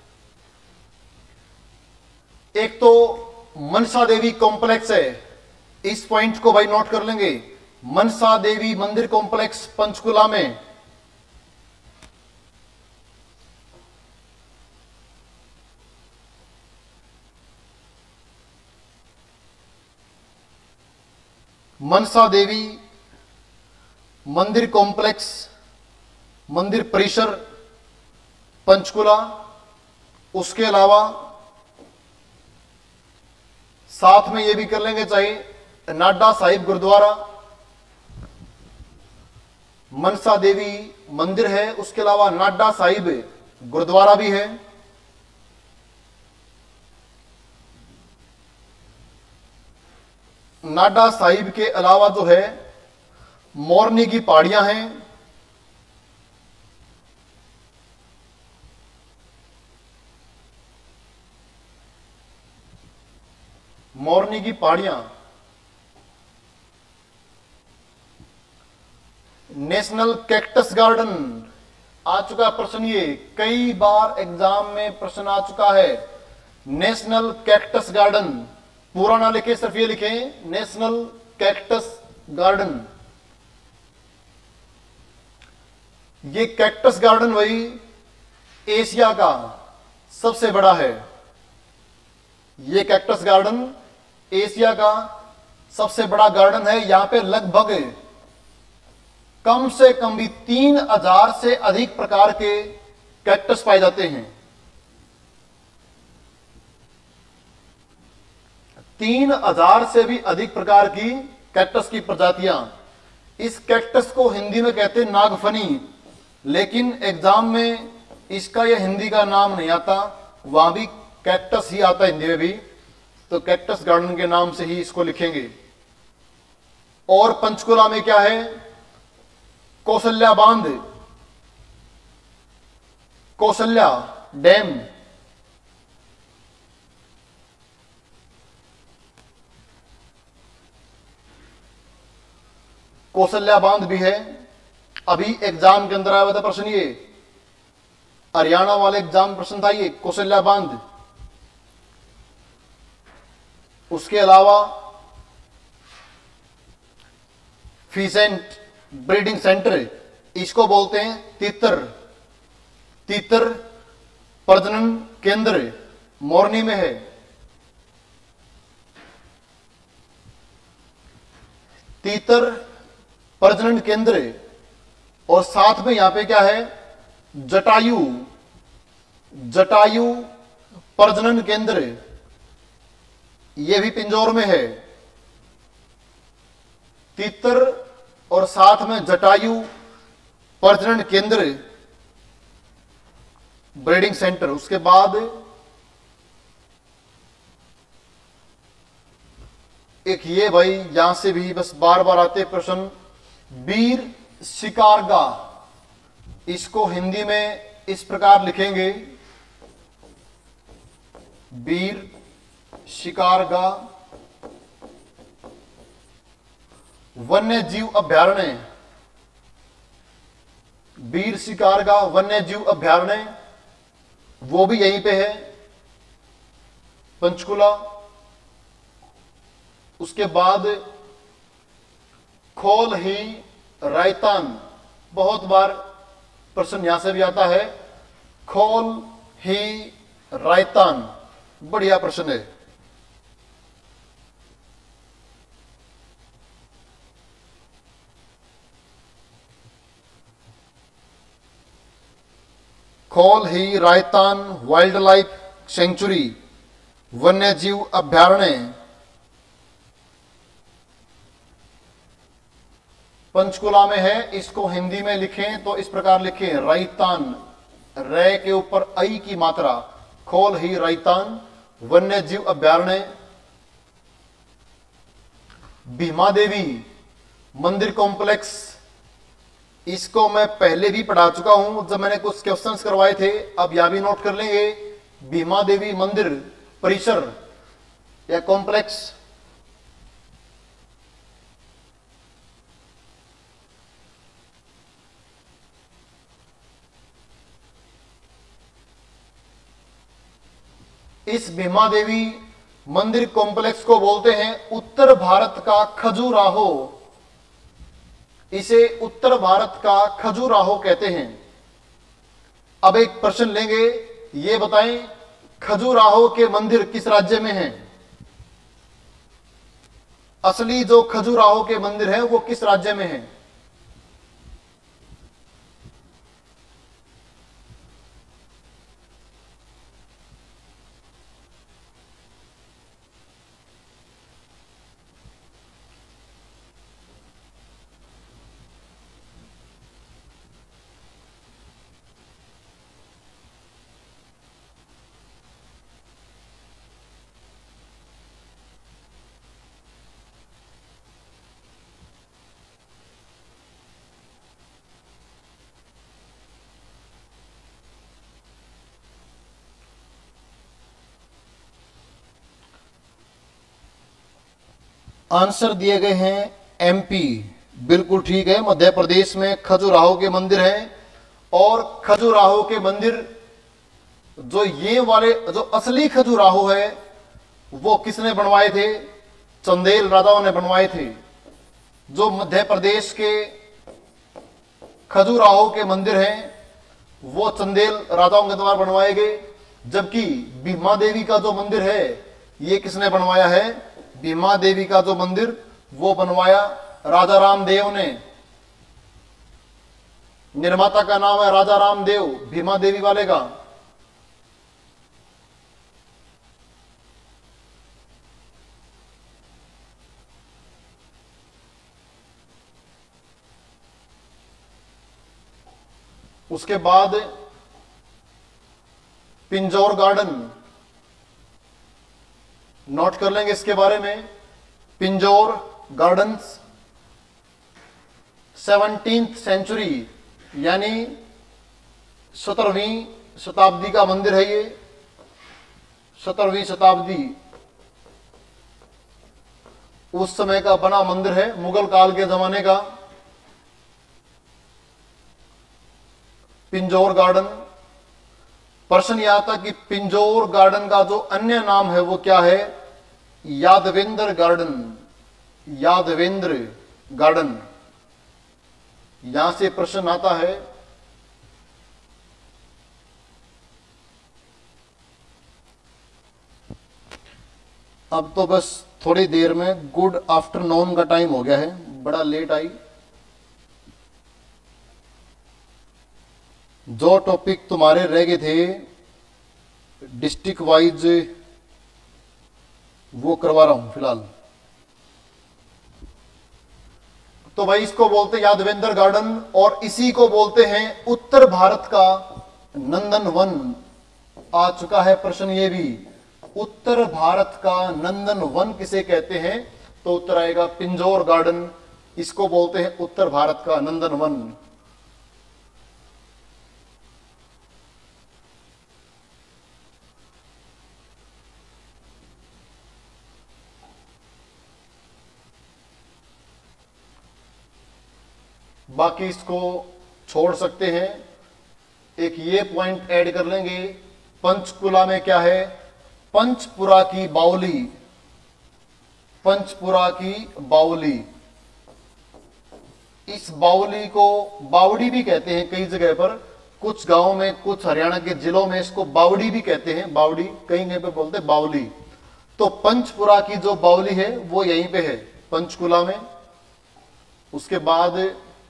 एक तो मनसा देवी कॉम्प्लेक्स है, इस पॉइंट को भाई नोट कर लेंगे। मनसा देवी मंदिर कॉम्प्लेक्स पंचकुला में, मनसा देवी मंदिर कॉम्प्लेक्स, मंदिर परिसर पंचकुला। उसके अलावा साथ में ये भी कर लेंगे चाहिए नाडा साहिब गुरुद्वारा, मनसा देवी मंदिर है, उसके अलावा नाडा साहिब गुरुद्वारा भी है। नाडा साहिब के अलावा जो है मोरनी की पहाड़ियां हैं, मोरनी की पहाड़ियां, नेशनल कैक्टस गार्डन आ चुका प्रश्न, ये कई बार एग्जाम में प्रश्न आ चुका है। नेशनल कैक्टस गार्डन पूरा ना लिखे, सिर्फ ये लिखें नेशनल कैक्टस गार्डन। ये कैक्टस गार्डन वही एशिया का सबसे बड़ा है। ये कैक्टस गार्डन एशिया का सबसे बड़ा गार्डन है। यहां पे लगभग कम से कम भी तीन हजार से अधिक प्रकार के कैक्टस पाए जाते हैं। तीन हजार से भी अधिक प्रकार की कैक्टस की प्रजातियां इस कैक्टस को हिंदी में कहते हैं नागफनी, लेकिन एग्जाम में इसका या हिंदी का नाम नहीं आता, वहां भी कैक्टस ही आता है हिंदी में भी, तो कैक्टस गार्डन के नाम से ही इसको लिखेंगे। और पंचकुला में क्या है? कौशल्या बांध, कौशल्या डैम, कौशल्या बांध भी है। अभी एग्जाम के अंदर आया हुआ था प्रश्न, ये हरियाणा वाले एग्जाम प्रश्न था ये, कौशल्या बांध। उसके अलावा फीसेंट ब्रीडिंग सेंटर, इसको बोलते हैं तीतर, तीतर प्रजनन केंद्र मोरनी में है। तीतर प्रजनन केंद्र, और साथ में यहां पे क्या है? जटायु, जटायु प्रजनन केंद्र, यह भी पिंजौर में है। तीतर और साथ में जटायु प्रजनन केंद्र ब्रीडिंग सेंटर। उसके बाद एक ये भाई, यहां से भी बस बार बार आते प्रश्न, वीर शिकारगा, इसको हिंदी में इस प्रकार लिखेंगे, वीर शिकारगा वन्य जीव अभयारण्य, वीर शिकारगा वन्य जीव अभयारण्य, वो भी यहीं पे है पंचकुला। उसके बाद खोल ही रायतान, बहुत बार प्रश्न यहां से भी आता है, खोल ही रायतान, बढ़िया प्रश्न है। Khol Hi Raitan wild life sanctuary वन्य जीव अभयारण्य पंचकुला में है। इसको हिंदी में लिखें तो इस प्रकार लिखें, रायतान, रे के ऊपर आई की मात्रा, खोल ही रायतान वन्य जीव अभयारण्य। भीमा देवी मंदिर कॉम्प्लेक्स, इसको मैं पहले भी पढ़ा चुका हूं जब मैंने कुछ क्वेश्चंस करवाए थे, अब यहां भी नोट कर लेंगे। भीमा देवी मंदिर परिसर या कॉम्प्लेक्स, इस भीमा देवी मंदिर कॉम्प्लेक्स को बोलते हैं उत्तर भारत का खजुराहो, इसे उत्तर भारत का खजुराहो कहते हैं। अब एक प्रश्न लेंगे, ये बताएं खजुराहो के मंदिर किस राज्य में हैं? असली जो खजुराहो के मंदिर हैं वो किस राज्य में हैं? आंसर दिए गए हैं एमपी, बिल्कुल ठीक है। मध्य प्रदेश में खजुराहो के मंदिर हैं, और खजुराहो के मंदिर जो ये वाले जो असली खजुराहो है वो किसने बनवाए थे? चंदेल राजाओं ने बनवाए थे। जो मध्य प्रदेश के खजुराहो के मंदिर हैं वो चंदेल राजाओं के द्वारा बनवाए गए, जबकि भीमा देवी का जो मंदिर है ये किसने बनवाया है? भीमा देवी का जो मंदिर वो बनवाया राजा रामदेव ने। निर्माता का नाम है राजा रामदेव, भीमा देवी वाले का। उसके बाद पिंजौर गार्डन, नोट कर लेंगे इसके बारे में। पिंजौर गार्डन्स सेवनटीन्थ सेंचुरी यानी सत्रहवीं शताब्दी का मंदिर है ये, सत्रहवीं शताब्दी उस समय का बना मंदिर है, मुगल काल के जमाने का। पिंजौर गार्डन, प्रश्न यह था कि पिंजौर गार्डन का जो अन्य नाम है वो क्या है? यादवेंद्र गार्डन, यादवेंद्र गार्डन, यहां से प्रश्न आता है। अब तो बस थोड़ी देर में गुड आफ्टरनून का टाइम हो गया है, बड़ा लेट आई। जो टॉपिक तुम्हारे रह गए थे डिस्ट्रिक्ट वाइज वो करवा रहा हूं फिलहाल। तो भाई इसको बोलते हैं यादवेंद्र गार्डन और इसी को बोलते हैं उत्तर भारत का नंदन वन। आ चुका है प्रश्न ये भी, उत्तर भारत का नंदन वन किसे कहते हैं? तो उत्तर आएगा पिंजौर गार्डन, इसको बोलते हैं उत्तर भारत का नंदन वन। बाकी इसको छोड़ सकते हैं, एक ये पॉइंट ऐड कर लेंगे। पंचकुला में क्या है? पंचपुरा की बावली, पंचपुरा की बावली। इस बावली को बावड़ी भी कहते हैं कई जगह पर, कुछ गांवों में, कुछ हरियाणा के जिलों में इसको बावड़ी भी कहते हैं, बावड़ी, कई जगह पे बोलते हैं बावली। तो पंचपुरा की जो बावली है वो यहीं पे है, पंचकुला में। उसके बाद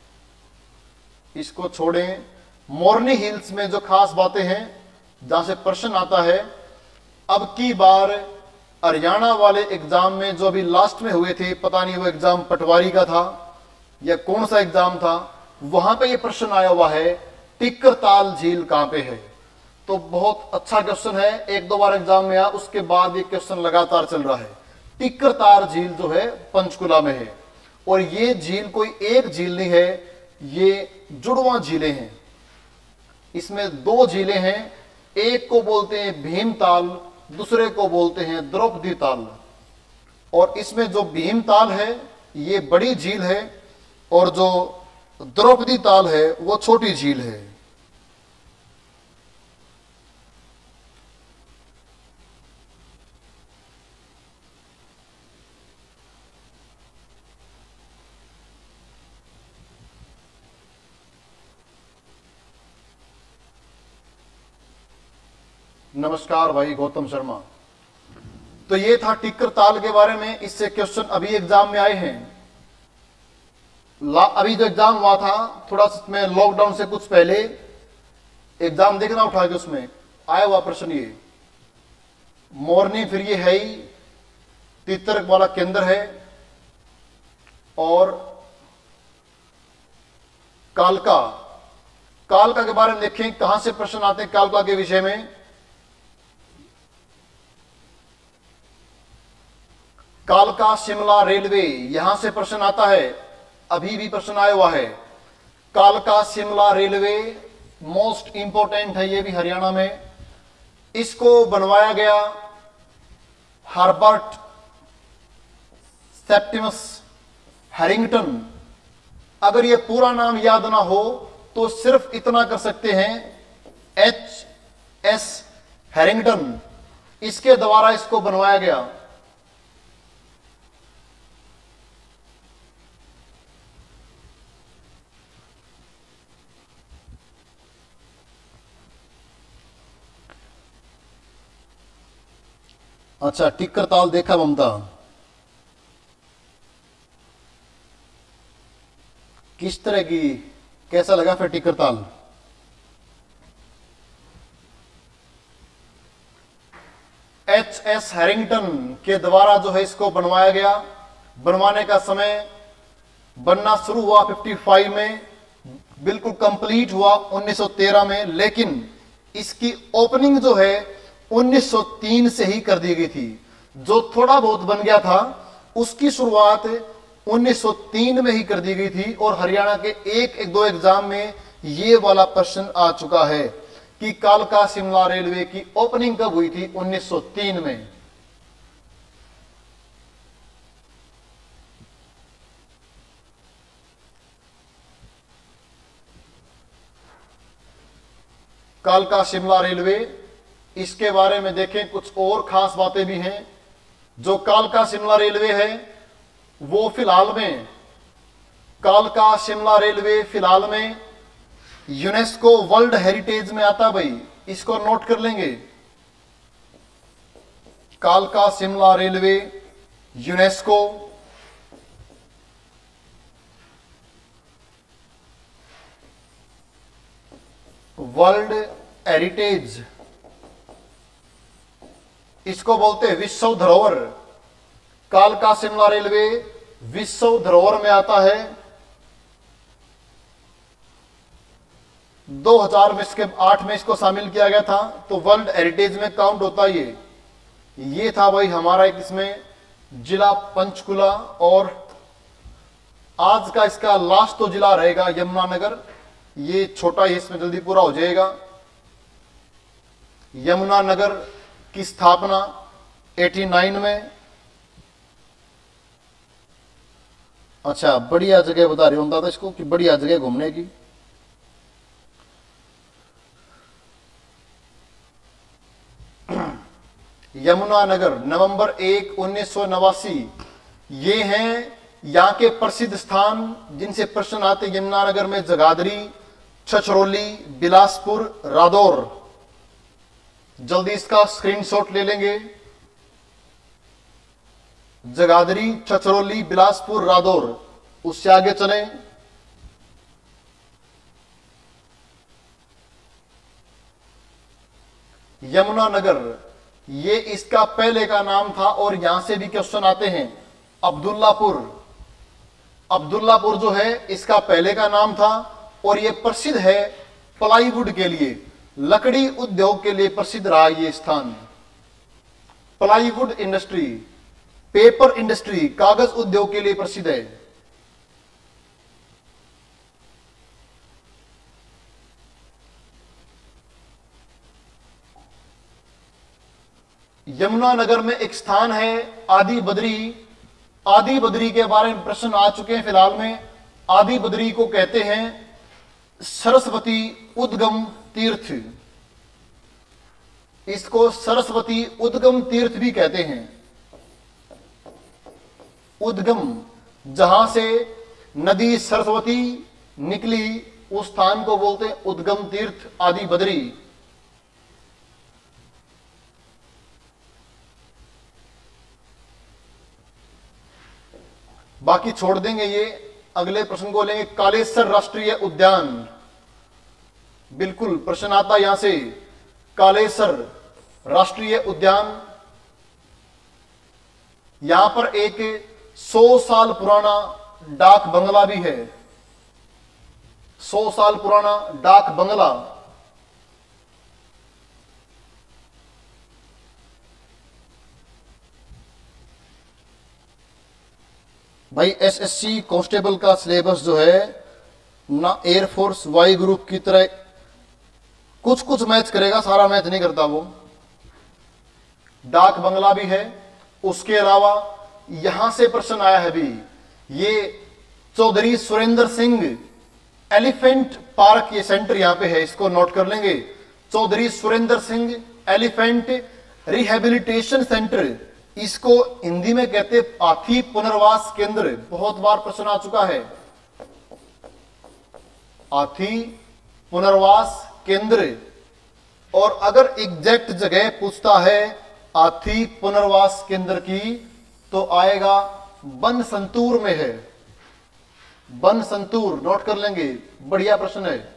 इसको छोड़ें, मोरनी हिल्स में जो खास बातें हैं जहां से प्रश्न आता है, अब की बार हरियाणा वाले एग्जाम में जो अभी लास्ट में हुए थे, पता नहीं वो एग्जाम पटवारी का था या कौन सा एग्जाम था, वहां पे ये प्रश्न आया हुआ है टिक्करताल झील कहां पे है। तो बहुत अच्छा क्वेश्चन है, एक दो बार एग्जाम में आया, उसके बाद ये क्वेश्चन लगातार चल रहा है। टिक्करताल झील जो है पंचकुला में है, और ये झील कोई एक झील नहीं है, ये जुड़वा झीलें हैं। इसमें दो झीलें हैं, एक को बोलते हैं भीमताल, दूसरे को बोलते हैं द्रौपदी ताल। और इसमें जो भीमताल है ये बड़ी झील है और जो द्रौपदी ताल है वो छोटी झील है। नमस्कार भाई गौतम शर्मा। तो ये था टिक्करताल के बारे में, इससे क्वेश्चन अभी एग्जाम में आए हैं। अभी जो एग्जाम हुआ था थोड़ा सा में लॉकडाउन से कुछ पहले एग्जाम देखना उठा के उसमें आया हुआ प्रश्न ये। मोरनी फिर ये है ही तीर्थक वाला केंद्र है, और कालका, कालका के बारे में देखें कहां से प्रश्न आते हैं कालका के विषय में। कालका शिमला रेलवे, यहां से प्रश्न आता है, अभी भी प्रश्न आया हुआ है। कालका शिमला रेलवे मोस्ट इंपोर्टेंट है, ये भी हरियाणा में। इसको बनवाया गया हर्बर्ट सेप्टिमस हैरिंगटन। अगर ये पूरा नाम याद ना हो तो सिर्फ इतना कर सकते हैं, एच एस हैरिंगटन, इसके द्वारा इसको बनवाया गया। अच्छा, टिक्करताल देखा ममता, किस तरह की, कैसा लगा फिर टिक्करताल? एच एस हैरिंगटन के द्वारा जो है इसको बनवाया गया। बनवाने का समय बनना शुरू हुआ पचपन में, बिल्कुल कंप्लीट हुआ उन्नीस सौ तेरह में, लेकिन इसकी ओपनिंग जो है उन्नीस सौ तीन से ही कर दी गई थी। जो थोड़ा बहुत बन गया था उसकी शुरुआत उन्नीस सौ तीन में ही कर दी गई थी। और हरियाणा के एक एक दो एग्जाम में ये वाला प्रश्न आ चुका है कि कालका शिमला रेलवे की ओपनिंग कब हुई थी? उन्नीस सौ तीन में। कालका शिमला रेलवे, इसके बारे में देखें, कुछ और खास बातें भी हैं। जो कालका शिमला रेलवे है वो फिलहाल में कालका शिमला रेलवे फिलहाल में यूनेस्को वर्ल्ड हेरिटेज में आता। भाई इसको नोट कर लेंगे। कालका Shimla railway UNESCO world heritage, इसको बोलते हैं विश्व धरोहर। कालका शिमला रेलवे विश्व धरोहर में आता है। दो हज़ार में इसके आठ में इसको शामिल किया गया था, तो वर्ल्ड हेरिटेज में काउंट होता ये ये था भाई हमारा एक इसमें जिला पंचकुला। और आज का इसका लास्ट तो जिला रहेगा यमुनानगर। ये छोटा ही इसमें जल्दी पूरा हो जाएगा। यमुनानगर की स्थापना नवासी में। अच्छा, बढ़िया जगह बता रही हूं था इसको कि बढ़िया जगह घूमने की। यमुनानगर नवंबर एक उन्नीस सौ नवासी। ये हैं यहाँ के प्रसिद्ध स्थान जिनसे प्रश्न आते। यमुनानगर में जगाधरी, छछरौली, बिलासपुर, रादौर। जल्दी इसका स्क्रीनशॉट ले लेंगे। जगाधरी, छछरौली, बिलासपुर, रादौर। उससे आगे चलें। यमुनानगर, ये इसका पहले का नाम था और यहां से भी क्वेश्चन आते हैं। अब्दुल्लापुर, अब्दुल्लापुर जो है इसका पहले का नाम था और ये प्रसिद्ध है प्लाईवुड के लिए, लकड़ी उद्योग के लिए प्रसिद्ध रहा ये स्थान। प्लाईवुड इंडस्ट्री, पेपर इंडस्ट्री, कागज उद्योग के लिए प्रसिद्ध है। यमुनानगर में एक स्थान है आदि बद्री। आदि बद्री के बारे में प्रश्न आ चुके हैं फिलहाल में। आदि बद्री को कहते हैं सरस्वती उद्गम तीर्थ। इसको सरस्वती उद्गम तीर्थ भी कहते हैं। उद्गम, जहां से नदी सरस्वती निकली उस स्थान को बोलते हैं उद्गम तीर्थ, आदि बद्री। बाकी छोड़ देंगे ये, अगले प्रश्न को लेंगे। कालेसर राष्ट्रीय उद्यान, बिल्कुल प्रश्न आता यहां से। कालेसर राष्ट्रीय उद्यान, यहां पर एक सौ साल पुराना डाक बंगला भी है। सौ साल पुराना डाक बंगला। भाई एसएससी कांस्टेबल का सिलेबस जो है ना एयरफोर्स वाई ग्रुप की तरह कुछ कुछ मैच करेगा, सारा मैच नहीं करता वो। डाक बंगला भी है। उसके अलावा यहां से प्रश्न आया है भी, ये चौधरी सुरेंद्र सिंह एलिफेंट पार्क, ये सेंटर यहां पे है, इसको नोट कर लेंगे। Chaudhary Surender Singh elephant rehabilitation centre, इसको हिंदी में कहते हाथी पुनर्वास केंद्र। बहुत बार प्रश्न आ चुका है, हाथी पुनर्वास केंद्र। और अगर एग्जैक्ट जगह पूछता है हाथी पुनर्वास केंद्र की, तो आएगा बन संतूर में है। बन संतूर, नोट कर लेंगे, बढ़िया प्रश्न है।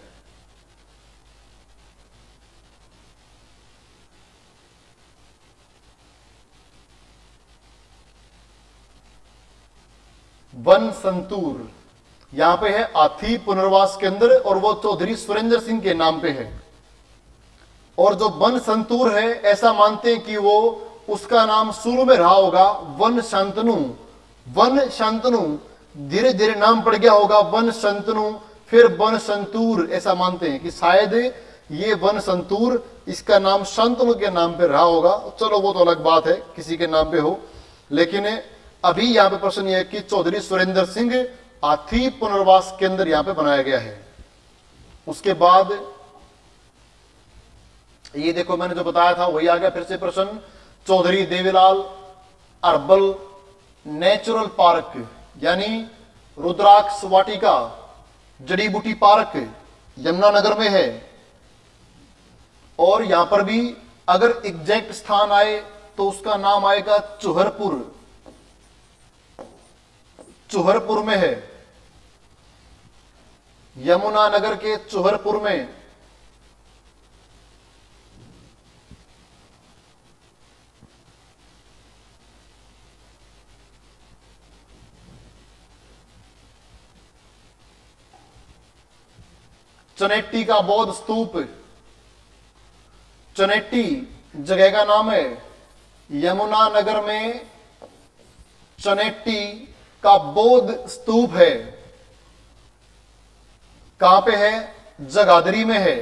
वन संतूर। यहां पे है आथी पुनर्वास केंद्र और वो चौधरी सुरेंद्र सिंह के नाम पे है। और जो वन संतूर है, ऐसा मानते हैं कि वो उसका नाम शुरू में रहा होगा वन शांतनु, वन शांतनु, धीरे धीरे नाम पड़ गया होगा वन शांतनु, फिर वन संतूर। ऐसा मानते हैं कि शायद ये वन संतूर इसका नाम शांतनु के नाम पे रहा होगा। चलो वो तो अलग बात है, किसी के नाम पे हो। लेकिन अभी यहाँ पे प्रश्न ये है कि चौधरी सुरेंद्र सिंह हाथी पुनर्वास केंद्र यहाँ पे बनाया गया है। उसके बाद ये देखो मैंने जो बताया था वही आ गया फिर से प्रश्न। Chaudhary Devi Lal herbal natural park यानी रुद्राक्ष वाटिका जड़ी बूटी पार्क यमुनानगर में है। और यहां पर भी अगर एग्जैक्ट स्थान आए तो उसका नाम आएगा चुहरपुर, चुहरपुर में है, यमुनानगर के चुहरपुर में। चनेट्टी का बौद्ध स्तूप, चनेट्टी जगह का नाम है, यमुनानगर में चनेट्टी का बौद्ध स्तूप है। कहां पे है? जगाधरी में है।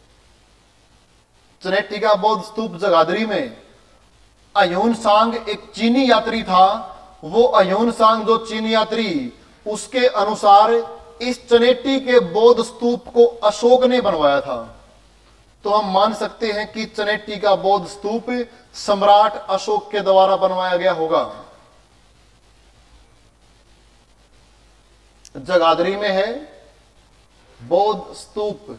चनेट्टी का बौद्ध स्तूप जगाधरी में। अयून सांग एक चीनी यात्री था, वो अयून सांग जो चीनी यात्री, उसके अनुसार इस चनेट्टी के बौद्ध स्तूप को अशोक ने बनवाया था। तो हम मान सकते हैं कि चनेट्टी का बौद्ध स्तूप सम्राट अशोक के द्वारा बनवाया गया होगा। जगाधरी में है बौद्ध स्तूप।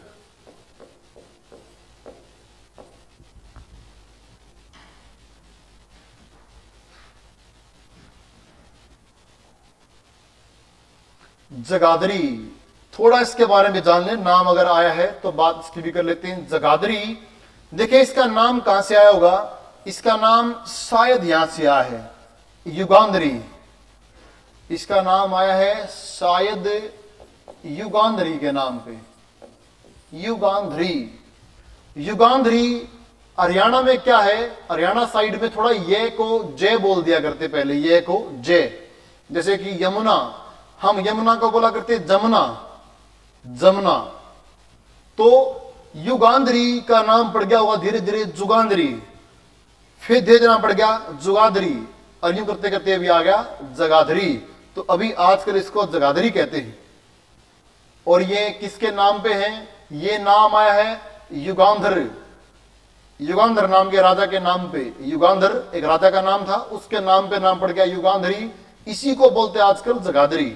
जगाधरी, थोड़ा इसके बारे में जान लें, नाम अगर आया है तो बात इसकी भी कर लेते हैं। जगाधरी, देखिए इसका नाम कहां से आया होगा? इसका नाम शायद यहां से आया है, युगांधरी। इसका नाम आया है शायद युगांधरी के नाम पे, युगांधरी। युगांधरी हरियाणा में क्या है? हरियाणा साइड में थोड़ा ये को जय बोल दिया करते पहले, ये को जय। जैसे कि यमुना, हम यमुना को बोला करते जमुना, जमुना। तो युगांधरी का नाम पड़ गया होगा धीरे धीरे जुगांधरी, फिर धीरे धीरे नाम पड़ गया जुगाधरी, और यूं करते करते अभी आ गया जगाधरी। तो अभी आजकल इसको जगाधरी कहते हैं। और ये किसके नाम पे है? ये नाम आया है युगांधर, युगांधर नाम के राजा के नाम पे। युगांधर एक राजा का नाम था, उसके नाम पे नाम पड़ गया युगांधरी। इसी को बोलते हैं आजकल जगाधरी।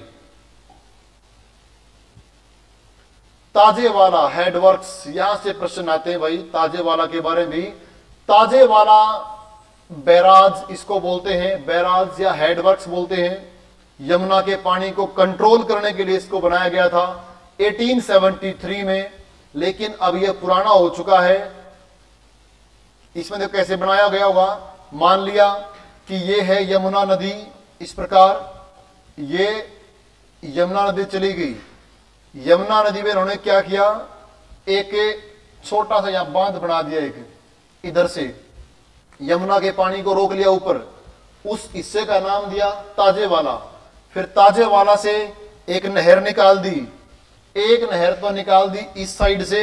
ताजेवाला हेडवर्क्स, यहां से प्रश्न आते हैं भाई ताजेवाला के बारे में भी। ताजेवाला बैराज इसको बोलते हैं, बैराज या हेडवर्क्स बोलते हैं। यमुना के पानी को कंट्रोल करने के लिए इसको बनाया गया था अठारह सौ तिहत्तर में, लेकिन अब यह पुराना हो चुका है। इसमें देखो कैसे बनाया गया होगा। मान लिया कि यह है यमुना नदी, इस प्रकार ये यमुना नदी चली गई। यमुना नदी में उन्होंने क्या किया? एक छोटा सा यहां बांध बना दिया, एक इधर से यमुना के पानी को रोक लिया ऊपर, उस हिस्से का नाम दिया ताजेवाला। फिर ताजेवाला से एक नहर निकाल दी, एक नहर तो निकाल दी इस साइड से,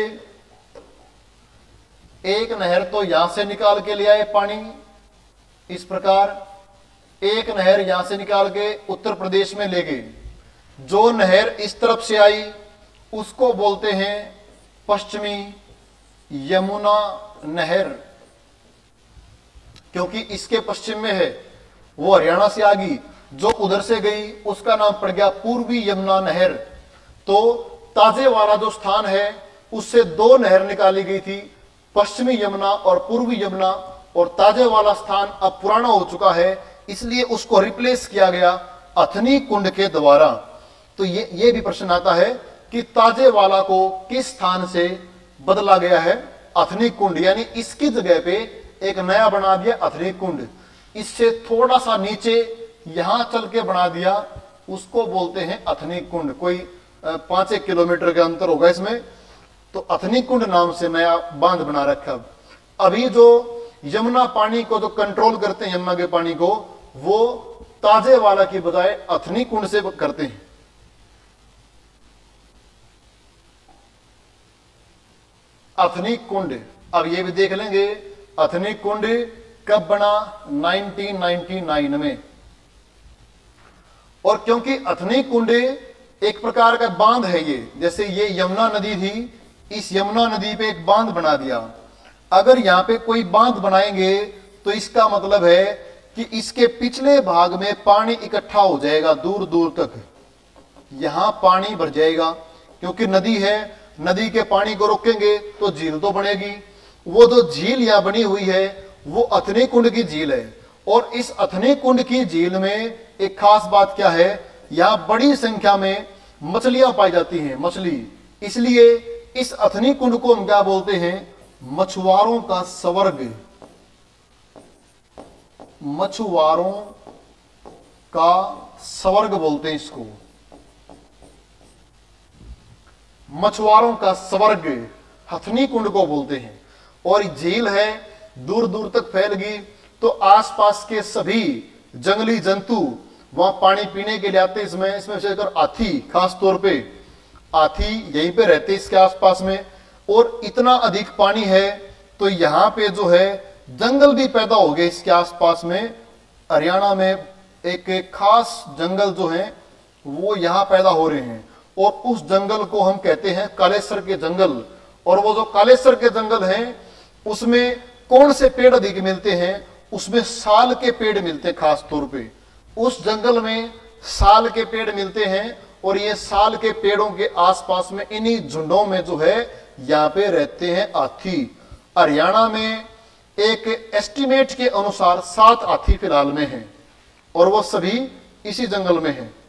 एक नहर तो यहां से निकाल के ले आए पानी इस प्रकार, एक नहर यहां से निकाल के उत्तर प्रदेश में ले गए। जो नहर इस तरफ से आई उसको बोलते हैं पश्चिमी यमुना नहर, क्योंकि इसके पश्चिम में है। वो हरियाणा से आ गई, जो उधर से गई उसका नाम पड़ गया पूर्वी यमुना नहर। तो ताजेवाला जो स्थान है उससे दो नहर निकाली गई थी, पश्चिमी यमुना और पूर्वी यमुना। और ताजेवाला स्थान अब पुराना हो चुका है, इसलिए उसको रिप्लेस किया गया अथनी कुंड के द्वारा। तो ये ये भी प्रश्न आता है कि ताजेवाला को किस स्थान से बदला गया है? अथनी कुंड, यानी इसकी जगह पे एक नया बना दिया अथनी कुंड। इससे थोड़ा सा नीचे यहां चल के बना दिया, उसको बोलते हैं अथनी कुंड। कोई पांच एक किलोमीटर का अंतर होगा इसमें। तो अथनी कुंड नाम से नया बांध बना रखा। अभी जो यमुना पानी को जो कंट्रोल करते हैं, यमुना के पानी को, वो ताजे वाला की बजाय अथनी कुंड से करते हैं। अथनी कुंड, अब ये भी देख लेंगे अथनी कुंड कब बना, नाइनटीन नाइंटी नाइन में। और क्योंकि अथनी कुंड एक प्रकार का बांध है, ये जैसे ये यमुना नदी थी, इस यमुना नदी पे एक बांध बना दिया। अगर यहां पे कोई बांध बनाएंगे तो इसका मतलब है कि इसके पिछले भाग में पानी इकट्ठा हो जाएगा, दूर दूर तक यहां पानी भर जाएगा। क्योंकि नदी है, नदी के पानी को रोकेंगे तो झील तो बनेगी। वो जो झील यहां बनी हुई है वो अथनी कुंड की झील है। और इस अथनी कुंड की झील में एक खास बात क्या है, यहां बड़ी संख्या में मछलियां पाई जाती हैं, मछली। इसलिए इस अथनी कुंड को हम क्या बोलते हैं, मछुआरों का स्वर्ग। मछुआरों का स्वर्ग बोलते हैं इसको, मछुआरों का स्वर्ग हथनी कुंड को बोलते हैं। और झील है, दूर दूर तक फैल गई, तो आसपास के सभी जंगली जंतु वहां पानी पीने के लिए आते। इसमें इसमें विशेषकर हाथी, खास तौर पे हाथी यहीं पे रहते इसके आसपास में। और इतना अधिक पानी है तो यहां पे जो है जंगल भी पैदा हो गए इसके आसपास में। हरियाणा में एक, एक खास जंगल जो है वो यहां पैदा हो रहे हैं। और उस जंगल को हम कहते हैं कालेसर के जंगल। और वो जो कालेसर के जंगल हैं उसमें कौन से पेड़ अधिक मिलते हैं, उसमें साल के पेड़ मिलते हैं खास तौर पे। उस जंगल में साल के पेड़ मिलते हैं। और ये साल के पेड़ों के आसपास में इन्हीं झुंडों में जो है यहां पे रहते हैं हाथी। हरियाणा में एक एस्टिमेट के अनुसार सात हाथी फिलहाल में हैं और वो सभी इसी जंगल में हैं।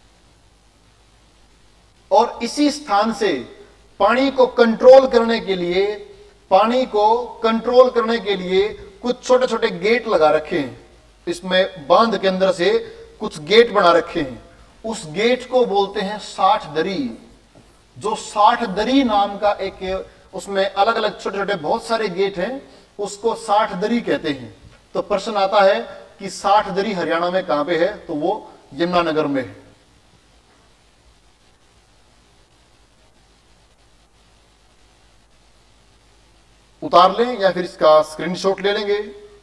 और इसी स्थान से पानी को कंट्रोल करने के लिए पानी को कंट्रोल करने के लिए कुछ छोटे छोटे गेट लगा रखे हैं। इसमें बांध के अंदर से कुछ गेट बना रखे हैं। उस गेट को बोलते हैं साठ दरी। जो साठ दरी नाम का एक, उसमें अलग अलग छोटे छोटे बहुत सारे गेट हैं, उसको साठ दरी कहते हैं। तो प्रश्न आता है कि साठ दरी हरियाणा में कहां पे है, तो वो यमुनानगर में है। उतार लें या फिर इसका स्क्रीनशॉट ले लेंगे।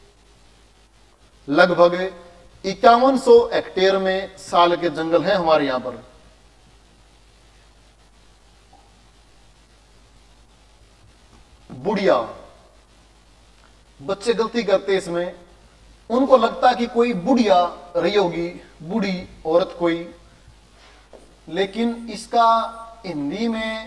लगभग इक्यावन सौ हेक्टेयर में साल के जंगल हैं हमारे यहां पर। बुढ़िया, बच्चे गलती करते इसमें, उनको लगता कि कोई बुढ़िया रही होगी, बूढ़ी औरत कोई, लेकिन इसका हिंदी में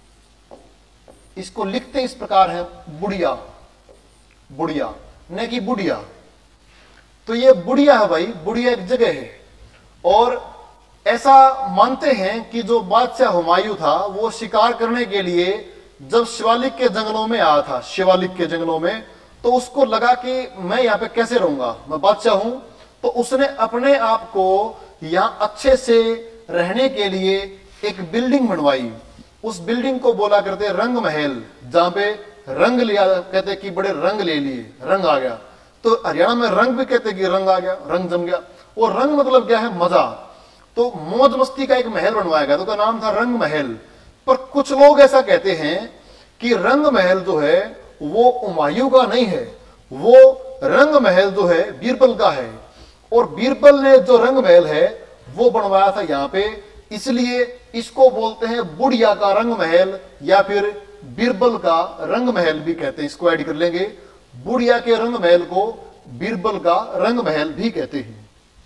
इसको लिखते इस प्रकार है बुढ़िया, बुढ़िया न कि बुढ़िया। तो ये बुढ़िया है भाई, बुढ़िया एक जगह है। और ऐसा मानते हैं कि जो बादशाह हुमायूं था वो शिकार करने के लिए जब शिवालिक के जंगलों में आया था, शिवालिक के जंगलों में, तो उसको लगा कि मैं यहाँ पे कैसे रहूंगा, मैं बादशाह हूं। तो उसने अपने आप को यहाँ अच्छे से रहने के लिए एक बिल्डिंग बनवाई। उस बिल्डिंग को बोला करते रंग महल, जहां पे रंग लिया, कहते कि बड़े रंग ले लिए, रंग आ गया। तो हरियाणा में रंग भी कहते कि रंग आ गया, रंग जम गया। और रंग मतलब क्या है, मजा। तो मौज मस्ती का एक महल बनवाया गया, तो उसका नाम था रंग महल। पर कुछ लोग ऐसा कहते हैं कि रंग महल जो है वो हुमायूं का नहीं है, वो रंग महल जो है बीरबल का है। और बीरबल ने जो रंग महल है वो बनवाया था यहाँ पे, इसलिए इसको बोलते हैं बुढ़िया का रंग महल या फिर बीरबल का रंग महल भी कहते हैं। इसको ऐड कर लेंगे, बुढ़िया के रंग महल को बीरबल का रंग महल भी कहते हैं।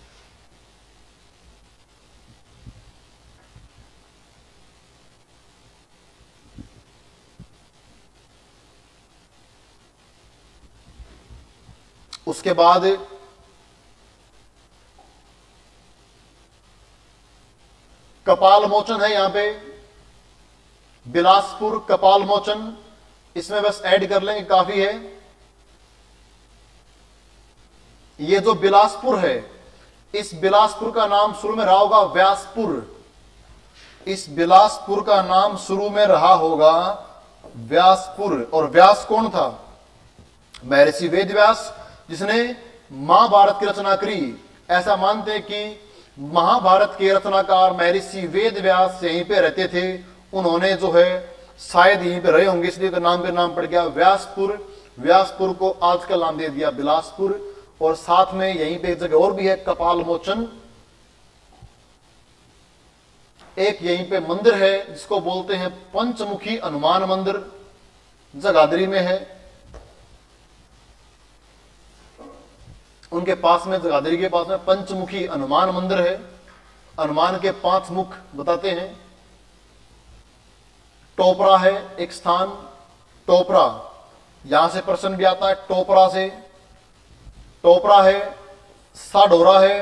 उसके बाद कपाल मोचन है यहां पे, बिलासपुर कपाल मोचन, इसमें बस ऐड कर लेंगे काफी है। ये जो बिलासपुर है, इस बिलासपुर का नाम शुरू में रहा होगा व्यासपुर। इस बिलासपुर का नाम शुरू में रहा होगा व्यासपुर। और व्यास कौन था? महर्षि वेद व्यास, जिसने महाभारत की रचना करी। ऐसा मानते हैं कि महाभारत के रचनाकार महर्षि वेद व्यास यहीं पे रहते थे। उन्होंने जो है शायद यहीं पे रहे होंगे, इसलिए तो नाम पे नाम पड़ गया व्यासपुर। व्यासपुर को आजकल नाम दे दिया बिलासपुर। और साथ में यहीं पे एक जगह और भी है, कपाल मोचन। एक यहीं पे मंदिर है जिसको बोलते हैं पंचमुखी हनुमान मंदिर, जगाधरी में है। उनके पास में, जगाधरी के पास में पंचमुखी हनुमान मंदिर है। हनुमान के पांच मुख बताते हैं। टोपरा है एक स्थान, टोपरा, यहां से प्रश्न भी आता है टोपरा से। टोपरा है, साढोरा है,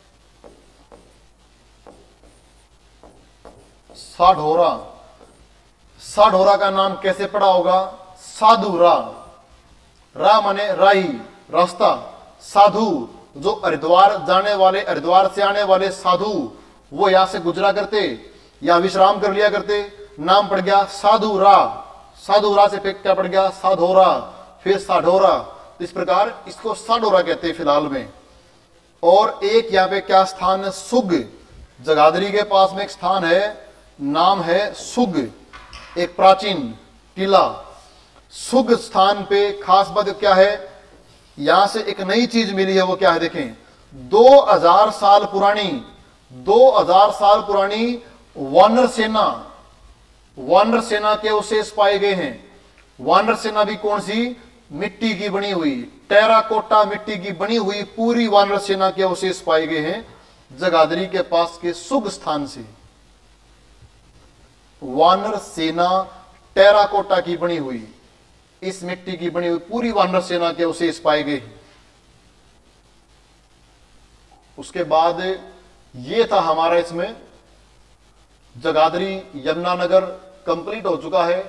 साढोरा। साढोरा का नाम कैसे पड़ा होगा? साधुरा। रा माने राही, रास्ता। साधु, जो हरिद्वार जाने वाले, हरिद्वार से आने वाले साधु, वो यहां से गुजरा करते, यहां विश्राम कर लिया करते। नाम पड़ गया साधुरा। साधुरा से फिर क्या पड़ गया? साधोरा, फिर साढोरा। तो इस प्रकार इसको साढोरा कहते हैं फिलहाल में। और एक यहां पे क्या स्थान है? सुग। जगाधरी के पास में एक स्थान है, नाम है सुग, एक प्राचीन टीला। सुग स्थान पे खास बात क्या है? यहां से एक नई चीज मिली है, वो क्या है देखें। दो हजार साल पुरानी, दो हजार साल पुरानी वानर सेना, वानर सेना के अवशेष पाए गए हैं। वानर सेना भी कौन सी? मिट्टी की बनी हुई, टेराकोटा मिट्टी की बनी हुई पूरी वानर सेना के अवशेष पाए गए हैं जगाधरी के पास के सुग स्थान से। वानर सेना टेराकोटा की बनी हुई, इस मिट्टी की बनी हुई पूरी वानर सेना के अवशेष पाए गए। उसके बाद ये था हमारा इसमें जगाधरी यमुनानगर कंप्लीट हो चुका है।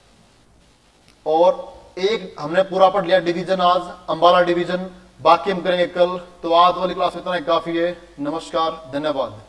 और एक हमने पूरा पढ़ लिया डिवीजन आज, अंबाला डिवीजन। बाकी हम करेंगे कल। तो आज वाली क्लास में इतना ही काफी है। नमस्कार, धन्यवाद।